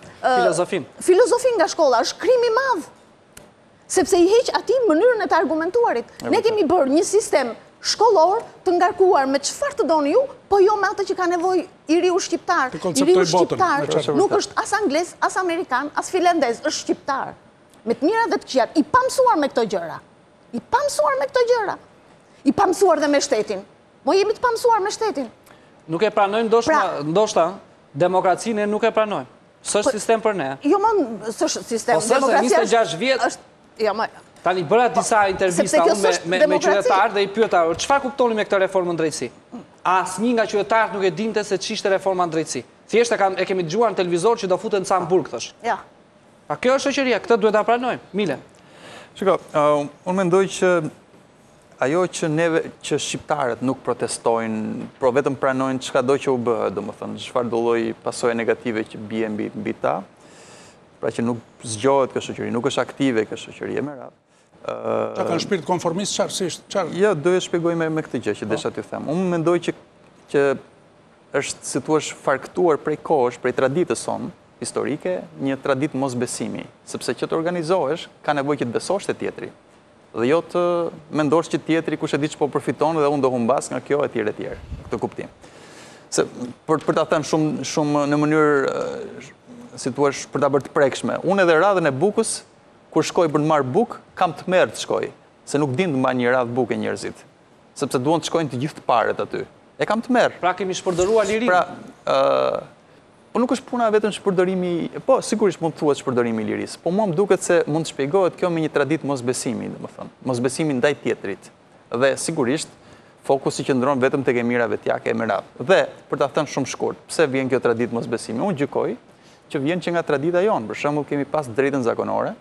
filozofin nga shkolla është krim i madh. Sepse i heq atij mënyrën e të argumentuarit. Ne kemi bërë një sistem shkollor të ngarkuar me çfarë të doni ju, po jo me atë që ka nevojë i riu shqiptar. I riu shqiptar nuk është as anglez, as amerikan, as finlandez, është shqiptar. Me të mirat dhe të këqijat, i pamësuar me këto gjëra. I pamësuar me këto gjëra. I pamësuar dhe me shtetin. Mo jemi të pamësuar me shtetin. Nuk e pranojmë, ndoshta, demokracinë nuk e pranojmë. S'është sistem për ne. Jo, s'është sistem. Po sërse 26 vjetë, tani bëra disa intervista unë me qytetarë dhe i pyeta, çfarë kuptoni me këtë reformë në drejtësi? Asnjë nga qytetarët nuk e dinte se ç'ishte reforma në drejtësi. Thjesht e kemi dëgjuar në televizor që do futen në Camburg, thash. Ja. Pa kjo është shoqëria, këtë duhet ta pranojmë. Mile. Shiko, unë mendoj që ajo që neve, që shqiptarët nuk protestojnë, pro vetëm pranojnë çka do që u bëhet, domethënë, çfarë do lloj pasojë negative që bie mbi ta, pra që nuk zgjohet kjo shoqëri, nuk është aktive kjo shoqëri me radhë. Qa kanë shpirt konformist, qarë? Jo, doja shpjegoj me këtë gjë që desha t'ju them. Unë mendoj që është, si thua, farktuar prej kohësh, prej traditës sonë historike, një traditë mosbesimi, sepse që të organizohesh, ka nevojë që të besosh te tjetri. Dhe jo të mendosh që tjetri kush e di ç'po përfiton dhe unë do humbas nga kjo etj. Këtë kuptim. Se për ta thënë shumë në mënyrë, si thua, për ta bërë të prekshme. Unë edhe radhën e bukës, kur shkoj për të marrë bukë, kam të merë të shkoj, se nuk din të mbaj një radhë bukë e njerëzit, sepse duan të shkojnë të gjithë të paret aty. E kam të merë. Pra kemi shpërdoruar lirinë. Pra, po nuk është puna vetëm shpërdorimi, po sigurisht mund të thuhet shpërdorimi i lirisë, po mua më duket se mund të shpjegohet kjo me një traditë mosbesimi, domethënë, mosbesimi ndaj tjetrit. Dhe sigurisht fokusi qëndron vetëm tek e mirat vetjake e me radhë. Dhe për ta thënë shumë shkurt, pse vjen kjo traditë mosbesimi? Unë gjykoj që vjen që nga tradita jonë. Për shembull, kemi pas drejtën zakonore,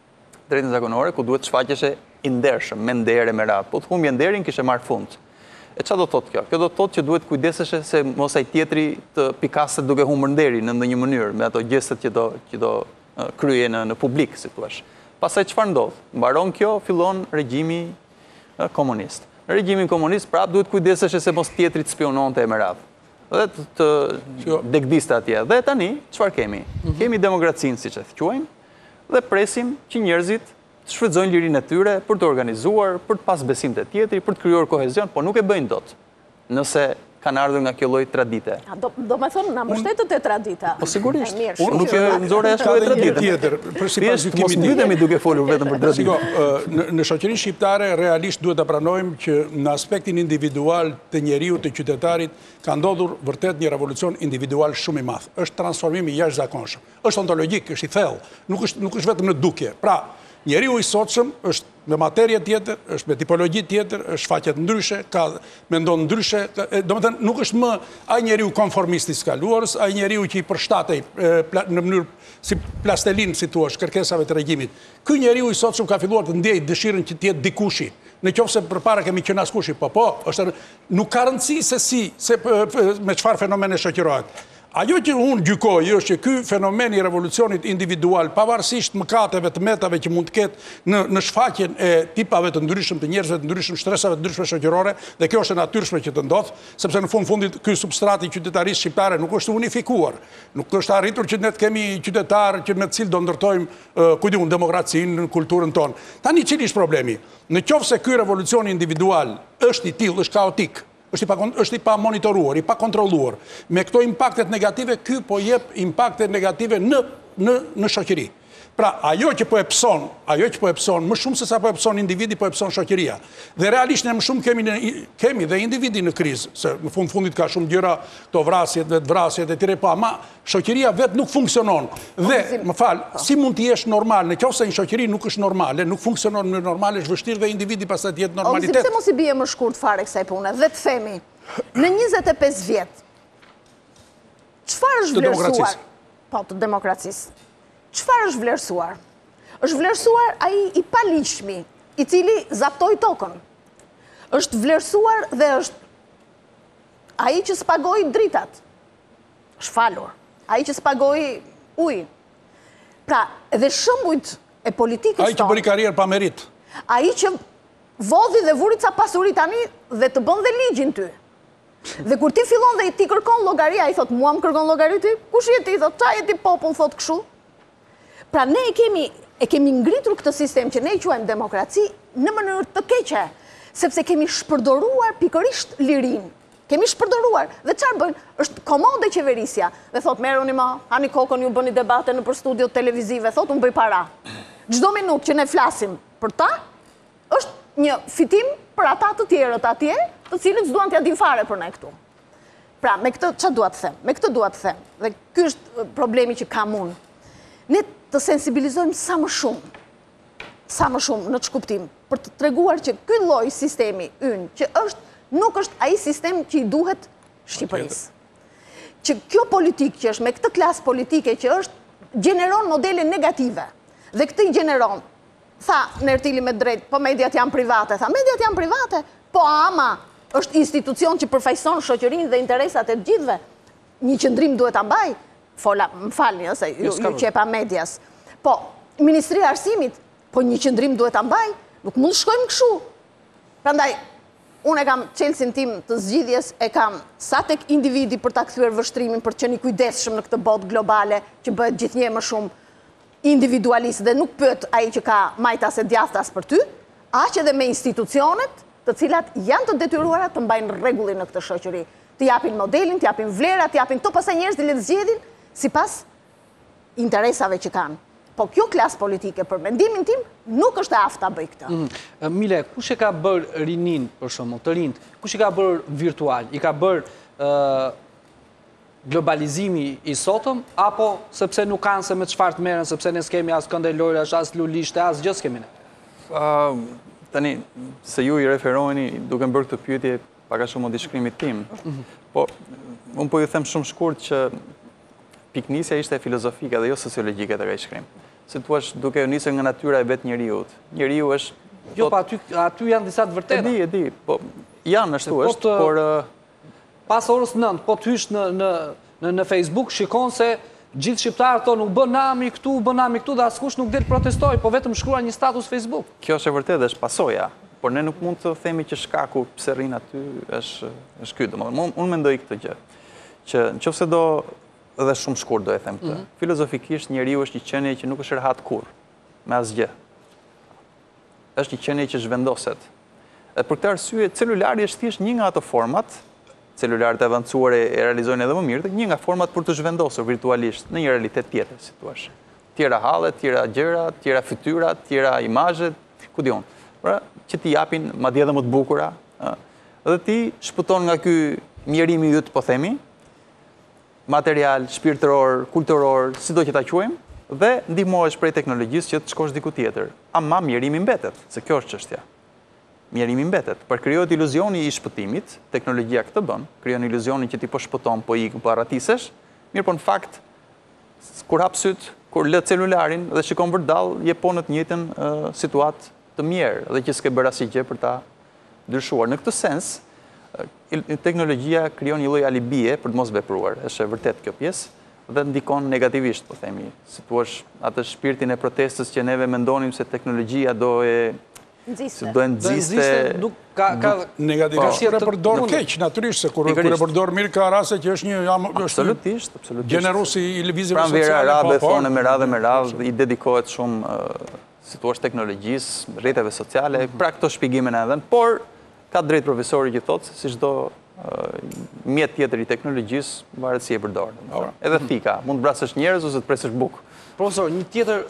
ku duhet shfaqeshe i ndershëm, me ndere, me radhë. Po të humbje nderin, kishe marrë fund. E qa do të thotë kjo? Kjo do të thotë që duhet kujdeseshe se mos ai tjetri të pikaset duke humbur nderin në ndonjë mënyrë, me ato gjestet që do krye në publik, si thuash. Pastaj çfarë ndodh? Mbaron kjo, fillon regjimi komunist. Në regjimin komunist, prap duhet kujdeseshe se mos tjetri të spiononte e me radhë. Dhe të degdiste atje. Dhe tani, çfarë kemi? Kemi demokracinë, siç e quajmë, dhe presim që njerëzit të shfrytëzojnë lirinë e tyre për të organizuar, për të pas besim të tjetri, për të krijuar kohezion, po nuk e bëjnë dot. Nëse kanë ardhur nga kjo lloj tradite. Do me thonë, na mbështetet e tradita. Po sigurisht. Unë nuk e nxorë as lloj tradite. Tjetër, për sipas gjykimit. Mos mbytemi duke folur vetëm për traditë. Në shoqërinë shqiptare realisht duhet ta pranojmë që në aspektin individual të njeriu, të qytetarit, ka ndodhur vërtet një revolucion individual shumë i madh. Është transformim i jashtëzakonshëm. Është ontologjik, është i thellë, nuk është vetëm në dukje. Pra, njeriu i sotshëm është me materie tjetër, është me tipologji tjetër, është shfaqet ndryshe, mendon ndryshe, domethënë nuk është më ai njeriu konformist i skaluarës, ai njeriu që i përshtatej në mënyrë si plastelin, si thua, kërkesave të regjimit. Ky njeriu i sotshëm ka filluar të ndjejë dëshirën që të jetë dikushi. Në qoftë se përpara kemi qenë askushi, nuk ka rëndësi se me çfarë fenomene shoqërohet. Ajo që unë gjykoj është që ky fenomen i revolucionit individual, pavarësisht mëkateve të metave që mund të ketë në shfaqjen e tipave të ndryshëm të njerëzve të ndryshëm, shtresave të ndryshme shoqërore, dhe kjo është e natyrshme që të ndodh, sepse në fundit ky substrat i qytetarisë shqiptare nuk është unifikuar. Nuk është arritur që ne të kemi qytetarë që me të cilë do ndërtojmë demokracinë, kulturën tonë. Tani cili është problemi? Në qoftë se ky revolucion individual është i tillë, është kaotik, është i pa monitoruar, i pa kontrolluar. Me këto impaktet negative, ky po jep impakte negative në shoqëri. Pra, ajo që po e pëson, më shumë se sa po e pëson individi, po e pëson shoqëria. Dhe realisht ne më shumë kemi dhe individi në krizë, se në fundit ka shumë gjëra, to vrasjet e tire pa, ma shoqëria vetë nuk funksionon. Dhe, më falë, si mund t'i jesh normal, në qoftë se një shoqëri nuk është normale, nuk funksionon në normale, është vështirë dhe individi pastaj të jetë normalitet. Pse mos i bie më shkurt fare kësaj pune, dhe të themi, në 25 vjet, çfarë është vlerësuar? Po, të demokracisë. Çfarë është vlerësuar? Është vlerësuar ai i paligjshmi, i cili zaptoi tokën. Është vlerësuar dhe është ai që spagoi dritat. Është falur. Ai që spagoi ujin. Pra, edhe shembujt e politikës tonë. Ai që bëri karrierë pa merit. Ai që vodhi dhe vuri ca pasuri tani dhe të bën dhe ligjin ty. Dhe kur ti fillon dhe ti kërkon llogari, ai thot, mua më kërkon llogari ti? Kush je ti? Thot, ça je ti popull, thot kështu. Pra ne e kemi ngritur këtë sistem që ne e quajmë demokraci në mënyrë të keqe, sepse kemi shpërdoruar pikërisht lirin. Kemi shpërdoruar. Dhe çfarë bëjnë? Është komode qeverisja. Dhe thot, merruni ma, hani kokën, ju bëni debate nëpër studio televizive, thot, unë bëj para. Çdo minutë që ne flasim për ta, është një fitim për ata të tjerët atje, të cilët s'duan t'ja din fare për ne këtu. Pra, me këtë çfarë dua të them? Me këtë dua të them. Dhe ky është problemi që kam unë. Ne të sensibilizojmë sa më shumë në ç'kuptim, për të treguar që ky lloj sistemi ynë, që nuk është ai sistem që i duhet Shqipërisë. Që kjo politikë që është me këtë klasë politike që është gjeneron modele negative. Dhe këtë i gjeneron. Tha Nertili me drejt, po mediat janë private. Tha, mediat janë private, po ama është institucion që përfaqëson shoqërinë dhe interesat e të gjithëve. Një qëndrim duhet ta mbaj. Fola, më falni, ose ju qepa medias. Po, Ministria e Arsimit, po një qëndrim duhet ta mbaj, nuk mund shkojmë kështu. Prandaj, unë e kam çelësin tim të zgjidhjes, e kam sa tek individi për ta kthyer vështrimin, për të qenë i kujdesshëm në këtë botë globale, që bëhet gjithnjë më shumë individualist dhe nuk pyet ai që ka majtas e djathtas për ty, aq edhe me institucionet, të cilat janë të detyruara të mbajnë rregullin në këtë shoqëri. Të japin modelin, të japin vlerat, të japin këto, pastaj njerëzit le të zgjedhin sipas interesave që kanë. Po kjo klasë politike, për mendimin tim, nuk është e aftë ta bëj këtë. Mile, kush e ka bërë rinin, për shembull, të rinjt? Kush i ka bërë virtual? I ka bërë globalizimi i sotëm, apo sepse nuk kanë se me çfarë të merren, sepse ne s'kemi as këndë lojrash, as lulishte, as gjë s'kemi ne? Tani, se ju i referoheni duke më bërë këtë pyetje, pak a shumë o diskrimit tim. Po, unë po ju them shumë shkurt që piknisja ishte filozofike dhe jo sociologjike të këtij shkrim. Si thua, duke nisur nga natyra e vet njeriut. Njeriu është... Jo, pa aty janë disa të vërteta. E di, po janë ashtu është, por... Pas orës 9, po të hysh në Facebook, shikon se gjithë shqiptarët tonë u bën nami këtu, dhe askush nuk del protestoj, po vetëm shkruan një status Facebook. Kjo është e vërtetë, është pasoja. Por ne nuk mund të themi që shkaku pse rrin aty është ky. Unë mendoj këtë gjë, që nëse do dhe shumë shkurt do e them këtë. Filozofikisht njeriu është një qenie që nuk është rehat kurrë me asgjë. Është një qenie që zhvendoset. Dhe për këtë arsye celulari është thjesht një nga ato format, celularët e avancuar e realizojnë edhe më mirë, një nga format për të zhvendosur virtualisht në një realitet tjetër, si thua. Tjera halle, tjera gjëra, tjera fytyra, tjera imazhe, ku diun. Pra, që ti japin madje edhe më të bukura, dhe ti shpëton nga ky mjerimi yt, po themi, material, shpirtëror, kulturor, sido që ta quajmë, dhe ndihmohesh prej teknologjisë që të shkosh diku tjetër. Ama mjerimi mbetet, se kjo është çështja. Mjerimi mbetet. Për krijohet iluzioni i shpëtimit, teknologjia këtë bën, krijon iluzionin që ti po shpëton, po ik, po arratisesh, mirë po në fakt, kur hap syt, kur lë celularin dhe shikon vërdall, je po në të njëjtën situatë të mirë dhe që s'ke bërë asgjë për ta ndryshuar. Në këtë sens, teknologjia krijon një lloj alibie për të mos vepruar. Është e vërtet kjo pjesë dhe ndikon negativisht, po themi. Si thua, atë shpirtin e protestës që neve mendonim se teknologjia do e nxiste. Negativisht kur e përdor keq, natyrisht, se kur e përdor mirë ka raste që është një absolutisht gjenerues i lëvizjeve sociale. Pranvera arabe thonë me radhë i dedikohet shumë si thua teknologjisë, rrjeteve sociale, pra këto shpjegime na dhënë, por ka drejt profesori që thotë se si çdo mjet tjetër i teknologjisë varet si e përdor. Edhe thika, mund të vrasësh njerëz ose të presësh bukë. Profesor, një tjetër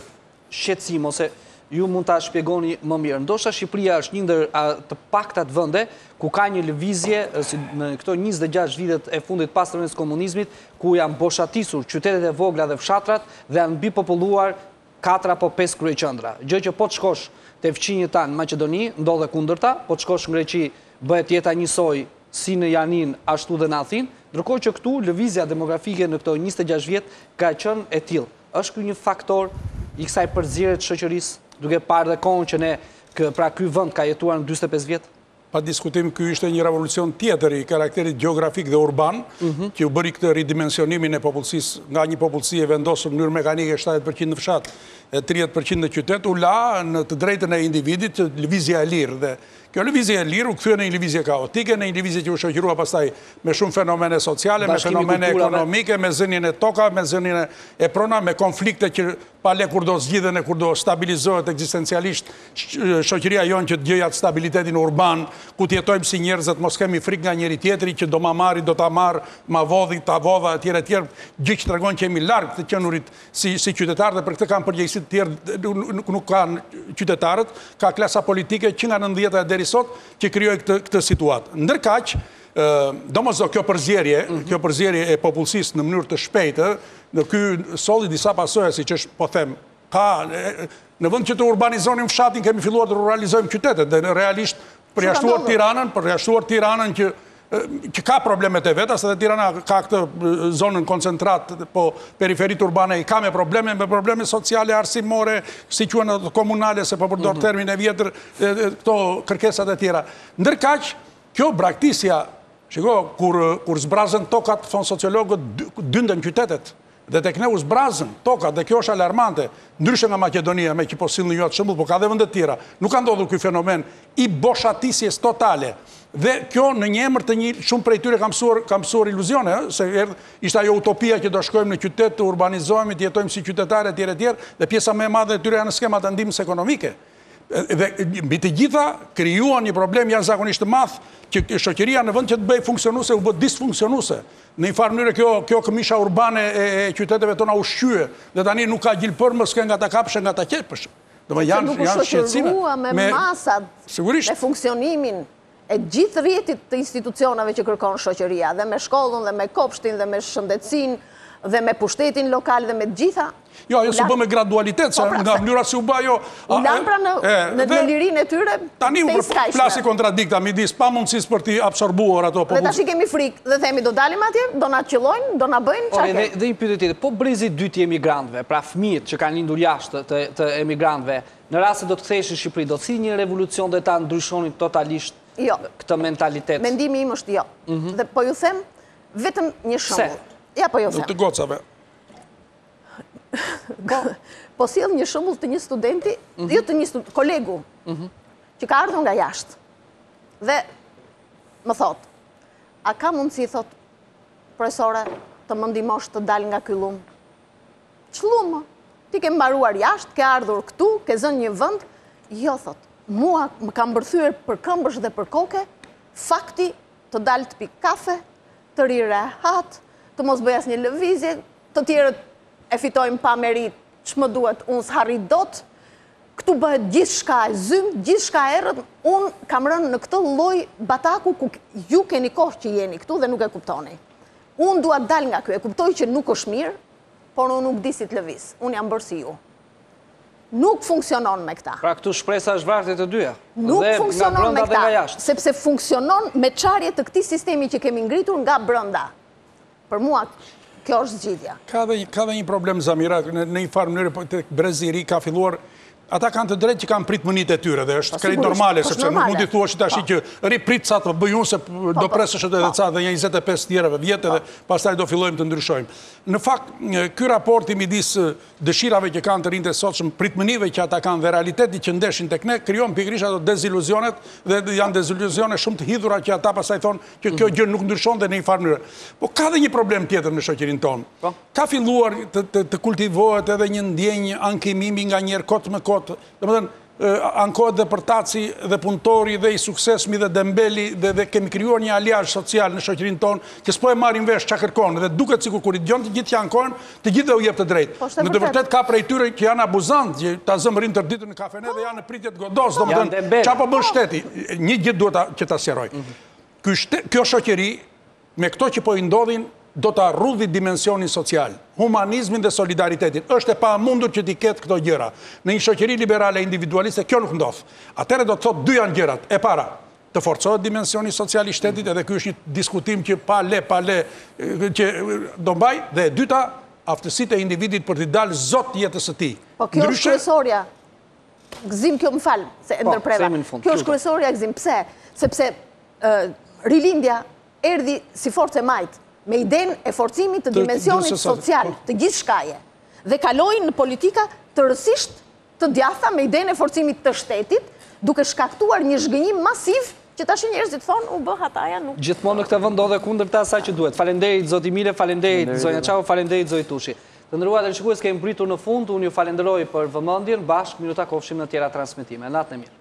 shqetësim, ose ju mund ta shpjegoni më mirë. Ndoshta Shqipëria është një ndër të paktat vende ku ka një lëvizje në këto 26 vitet e fundit pas rënies komunizmit, ku janë boshatisur qytetet e vogla dhe fshatrat dhe janë mbipopulluar 4 apo 5 kryeqendra. Gjë që po të shkosh te fqinjët tanë në Maqedoni, ndodhe kundërta, po të shkosh në Greqi, bëhet jeta njësoj si në Janin, ashtu dhe në Athinë, ndërkohë që këtu lëvizja demografike në këto 26 vjet ka qenë e tillë. Është ky një faktor i kësaj përzierje të shoqërisë, duke parë dhe kohën që ky vend ka jetuar në 45 vjet? Pa diskutim, ky ishte një revolucion tjetër i karakterit geografik dhe urban, që u bëri këtë ridimensionimin e popullsisë nga një popullsi e vendosur në mënyrë mekanike 70% në fshat, 30% në qytet, u la në të drejtën e individit lëvizja e lirë. Dhe kjo lëvizje e lirë u kthye në një lëvizje kaotike, në një lëvizje që u shoqërua pastaj me shumë fenomene sociale, me fenomene ekonomike, me zënien e toka, me zënien e prona, me konflikte që pale kur do zgjidhen e kur do stabilizohet ekzistencialisht shoqëria jonë që të gjejat stabilitetin urban, ku të jetojmë si njerëzit, mos kemi frikë nga njëri tjetri që do ma marri, do ta marr, ma vodhi, ta vodha etj. Gjë që tregon që jemi larg të qenurit si qytetarë dhe për këtë kanë përgjegjësi të tjerë nuk kanë qytetarët, ka klasa politike që nga 90-ta deri sot që krijoi këtë situatë. Ndërkaq, domosdoshmë kjo përzierje e popullsisë në mënyrë të shpejtë, në ky solli disa pasoja, siç është, po them, në vend që të urbanizonim fshatin, kemi filluar të ruralizojmë qytetet, dhe realisht përjashtuar Tiranën që ka problemet e vetas, edhe Tirana ka këtë zonën koncentrat, po periferit urbane i ka me probleme sociale, arsimore, si quhen komunale, se po përdor termin e vjetër, këto kërkesat e tjera. Ndërkaq, kjo braktisja, shiko, kur zbrazën tokat, thon sociologët, dyndën qytetet, dhe tek ne u zbrazën tokat, dhe kjo është alarmante, ndryshe nga Maqedonia, me që po sillni ju atë shembull, po ka dhe vende të tjera. Nuk ka ndodhur ky fenomen i boshatisjes totale. Dhe kjo në një emër të shumë prej tyre ka mësuar iluzione, se ishte ajo utopia që do shkojmë në qytet, të urbanizohemi, të jetojmë si qytetarë etj. Dhe pjesa më e madhe e tyre janë skemat të ndihmës ekonomike. Dhe mbi të gjitha krijuan një problem jashtëzakonisht të madh që shoqëria në vend që të bëjë funksionuese u bë disfunksionuese. Në një farë mënyrë kjo këmisha urbane e qyteteve tona u shqye dhe tani nuk ka gjilpërmës nga ta kapshë nga ta qepësh. Do janë shqetësime me masat, sigurisht, me funksionimin e gjithë rrjetit të institucionave që kërkon shoqëria, dhe me shkollën, dhe me kopshtin, dhe me shëndetësinë, dhe me pushtetin lokal, dhe me gjitha. Jo, ajo s'u bë me gradualitet, se nga mënyra si u bë ajo. U lanë pra në lirinë e tyre. Tani u flasi kontradikta midis pamundësisë për t'i absorbuar ato popull. Dhe tash kemi frikë dhe themi do dalim atje, do na qellojnë, do na bëjnë çfarë. Dhe një pyetje tjetër, po brezi dytë i emigrantëve, pra fëmijët që kanë lindur jashtë të emigrantëve, në rast se do të ktheheshin në Shqipëri, do të thithë një revolucion dhe ta ndryshonin totalisht këtë mentalitet. Mendimi im është jo. Dhe po ju them vetëm një shembull. Ja, po ju them. Të gocave. Po sjell një shembull të një studenti, jo të një kolegu, që ka ardhur nga jashtë. Dhe më thot, a ka mundësi, thot, profesore, të më ndihmosh të dal nga ky llum? Ç'llum? Ti ke mbaruar jashtë, ke ardhur këtu, ke zënë një vend? Jo, thot, mua më ka mbërthyer për këmbësh dhe për koke fakti të dal të pik kafe, të ri rehat, të mos bëj asnjë lëvizje, të tjerët e fitojmë pa merit, ç'më duhet, unë s'harri dot. Këtu bëhet gjithçka e zymë, gjithçka errët. Unë kam rënë në këtë lloj bataku ku ju keni kohë që jeni këtu dhe nuk e kuptoni. Unë dua të dal nga ky, e kuptoj që nuk është mirë, por unë nuk di si të lëviz. Unë jam bërë si ju. Nuk funksionon me këta. Pra këtu shpresa është vartë të dyja. Nuk funksionon me këta, sepse funksionon me çarje të këtij sistemi që kemi ngritur nga brenda. Për mua kjo është zgjidhja. Ka dhe një problem, Zamira, në një farë mënyrë tek brezi i ri ka filluar. Ata kanë të drejtë që kanë pritmënitë e tyre dhe është krejt normale, sepse nuk mund t'i thuash tash që prit sa të bëj unë se do presësh edhe ca dhe një 25 tjerave vjetë dhe pastaj do fillojmë të ndryshojmë. Në fakt, ky raporti midis dëshirave që kanë të rinjtë e sotshëm, pritmënive që ata kanë dhe realiteti që ndeshin tek ne, krijon pikërisht ato deziluzionet dhe janë deziluzione shumë të hidhura që ata pastaj thonë që kjo gjë nuk ndryshon dhe në një farë mënyrë. Po ka dhe një problem tjetër në shoqërinë tonë. Ka filluar të kultivohet edhe një ndjenjë ankimimi nga njerë kot me kot. Domethënë, ankohet dhe për Taci dhe punëtori dhe i suksesmi dhe Dembeli dhe kemi krijuar një aliazh social në shoqërinë tonë që s'po e marrin vesh çka kërkon dhe duket sikur kur i dëgjon të gjithë që ankohen, të gjithë u jep të drejtë. Në të vërtetë ka prej tyre që janë abuzantë, që ta zëmërin tër ditën në kafene dhe janë në pritje të godos, domethënë çfarë po bën shteti? Një gjë duhet që ta sqaroj. Kjo shoqëri me këto që po i ndodhin do të arrudhi dimensionin social, humanizmin dhe solidaritetin. Është e pamundur që t'i ketë këto gjëra. Në një shoqëri liberale individualiste, kjo nuk ndodh. Atëherë do të thotë dy janë gjërat. E para, të forcohet dimensioni social i shtetit, edhe ky është një diskutim që pa le, që do mbaj, dhe e dyta, aftësitë e individit për t'i dalë zot jetës së tij. Po kjo është kryesorja. Gzim, kjo më fal, se e ndërpreva. Kjo është kryesorja Gzim. Pse? Sepse rilindja erdhi si forcë e majtë me idenë e forcimit të dimensionit social, të gjithë shkaje, dhe kaloi në politika të rësisht të djatha me idenë e forcimit të shtetit, duke shkaktuar një zhgënjim masiv që tash njerëzit thonë u bë hataja nuk. Gjithmonë në këtë vend ndodhe kundërta asaj që duhet. Faleminderit zoti Mile, faleminderit zonja Çau, faleminderit zoti Tushi. Të nderuar shikues, kemi pritur në fund, unë ju falenderoj për vëmendjen, bashkë miru takofshim në tjera transmetime. Natën e mirë.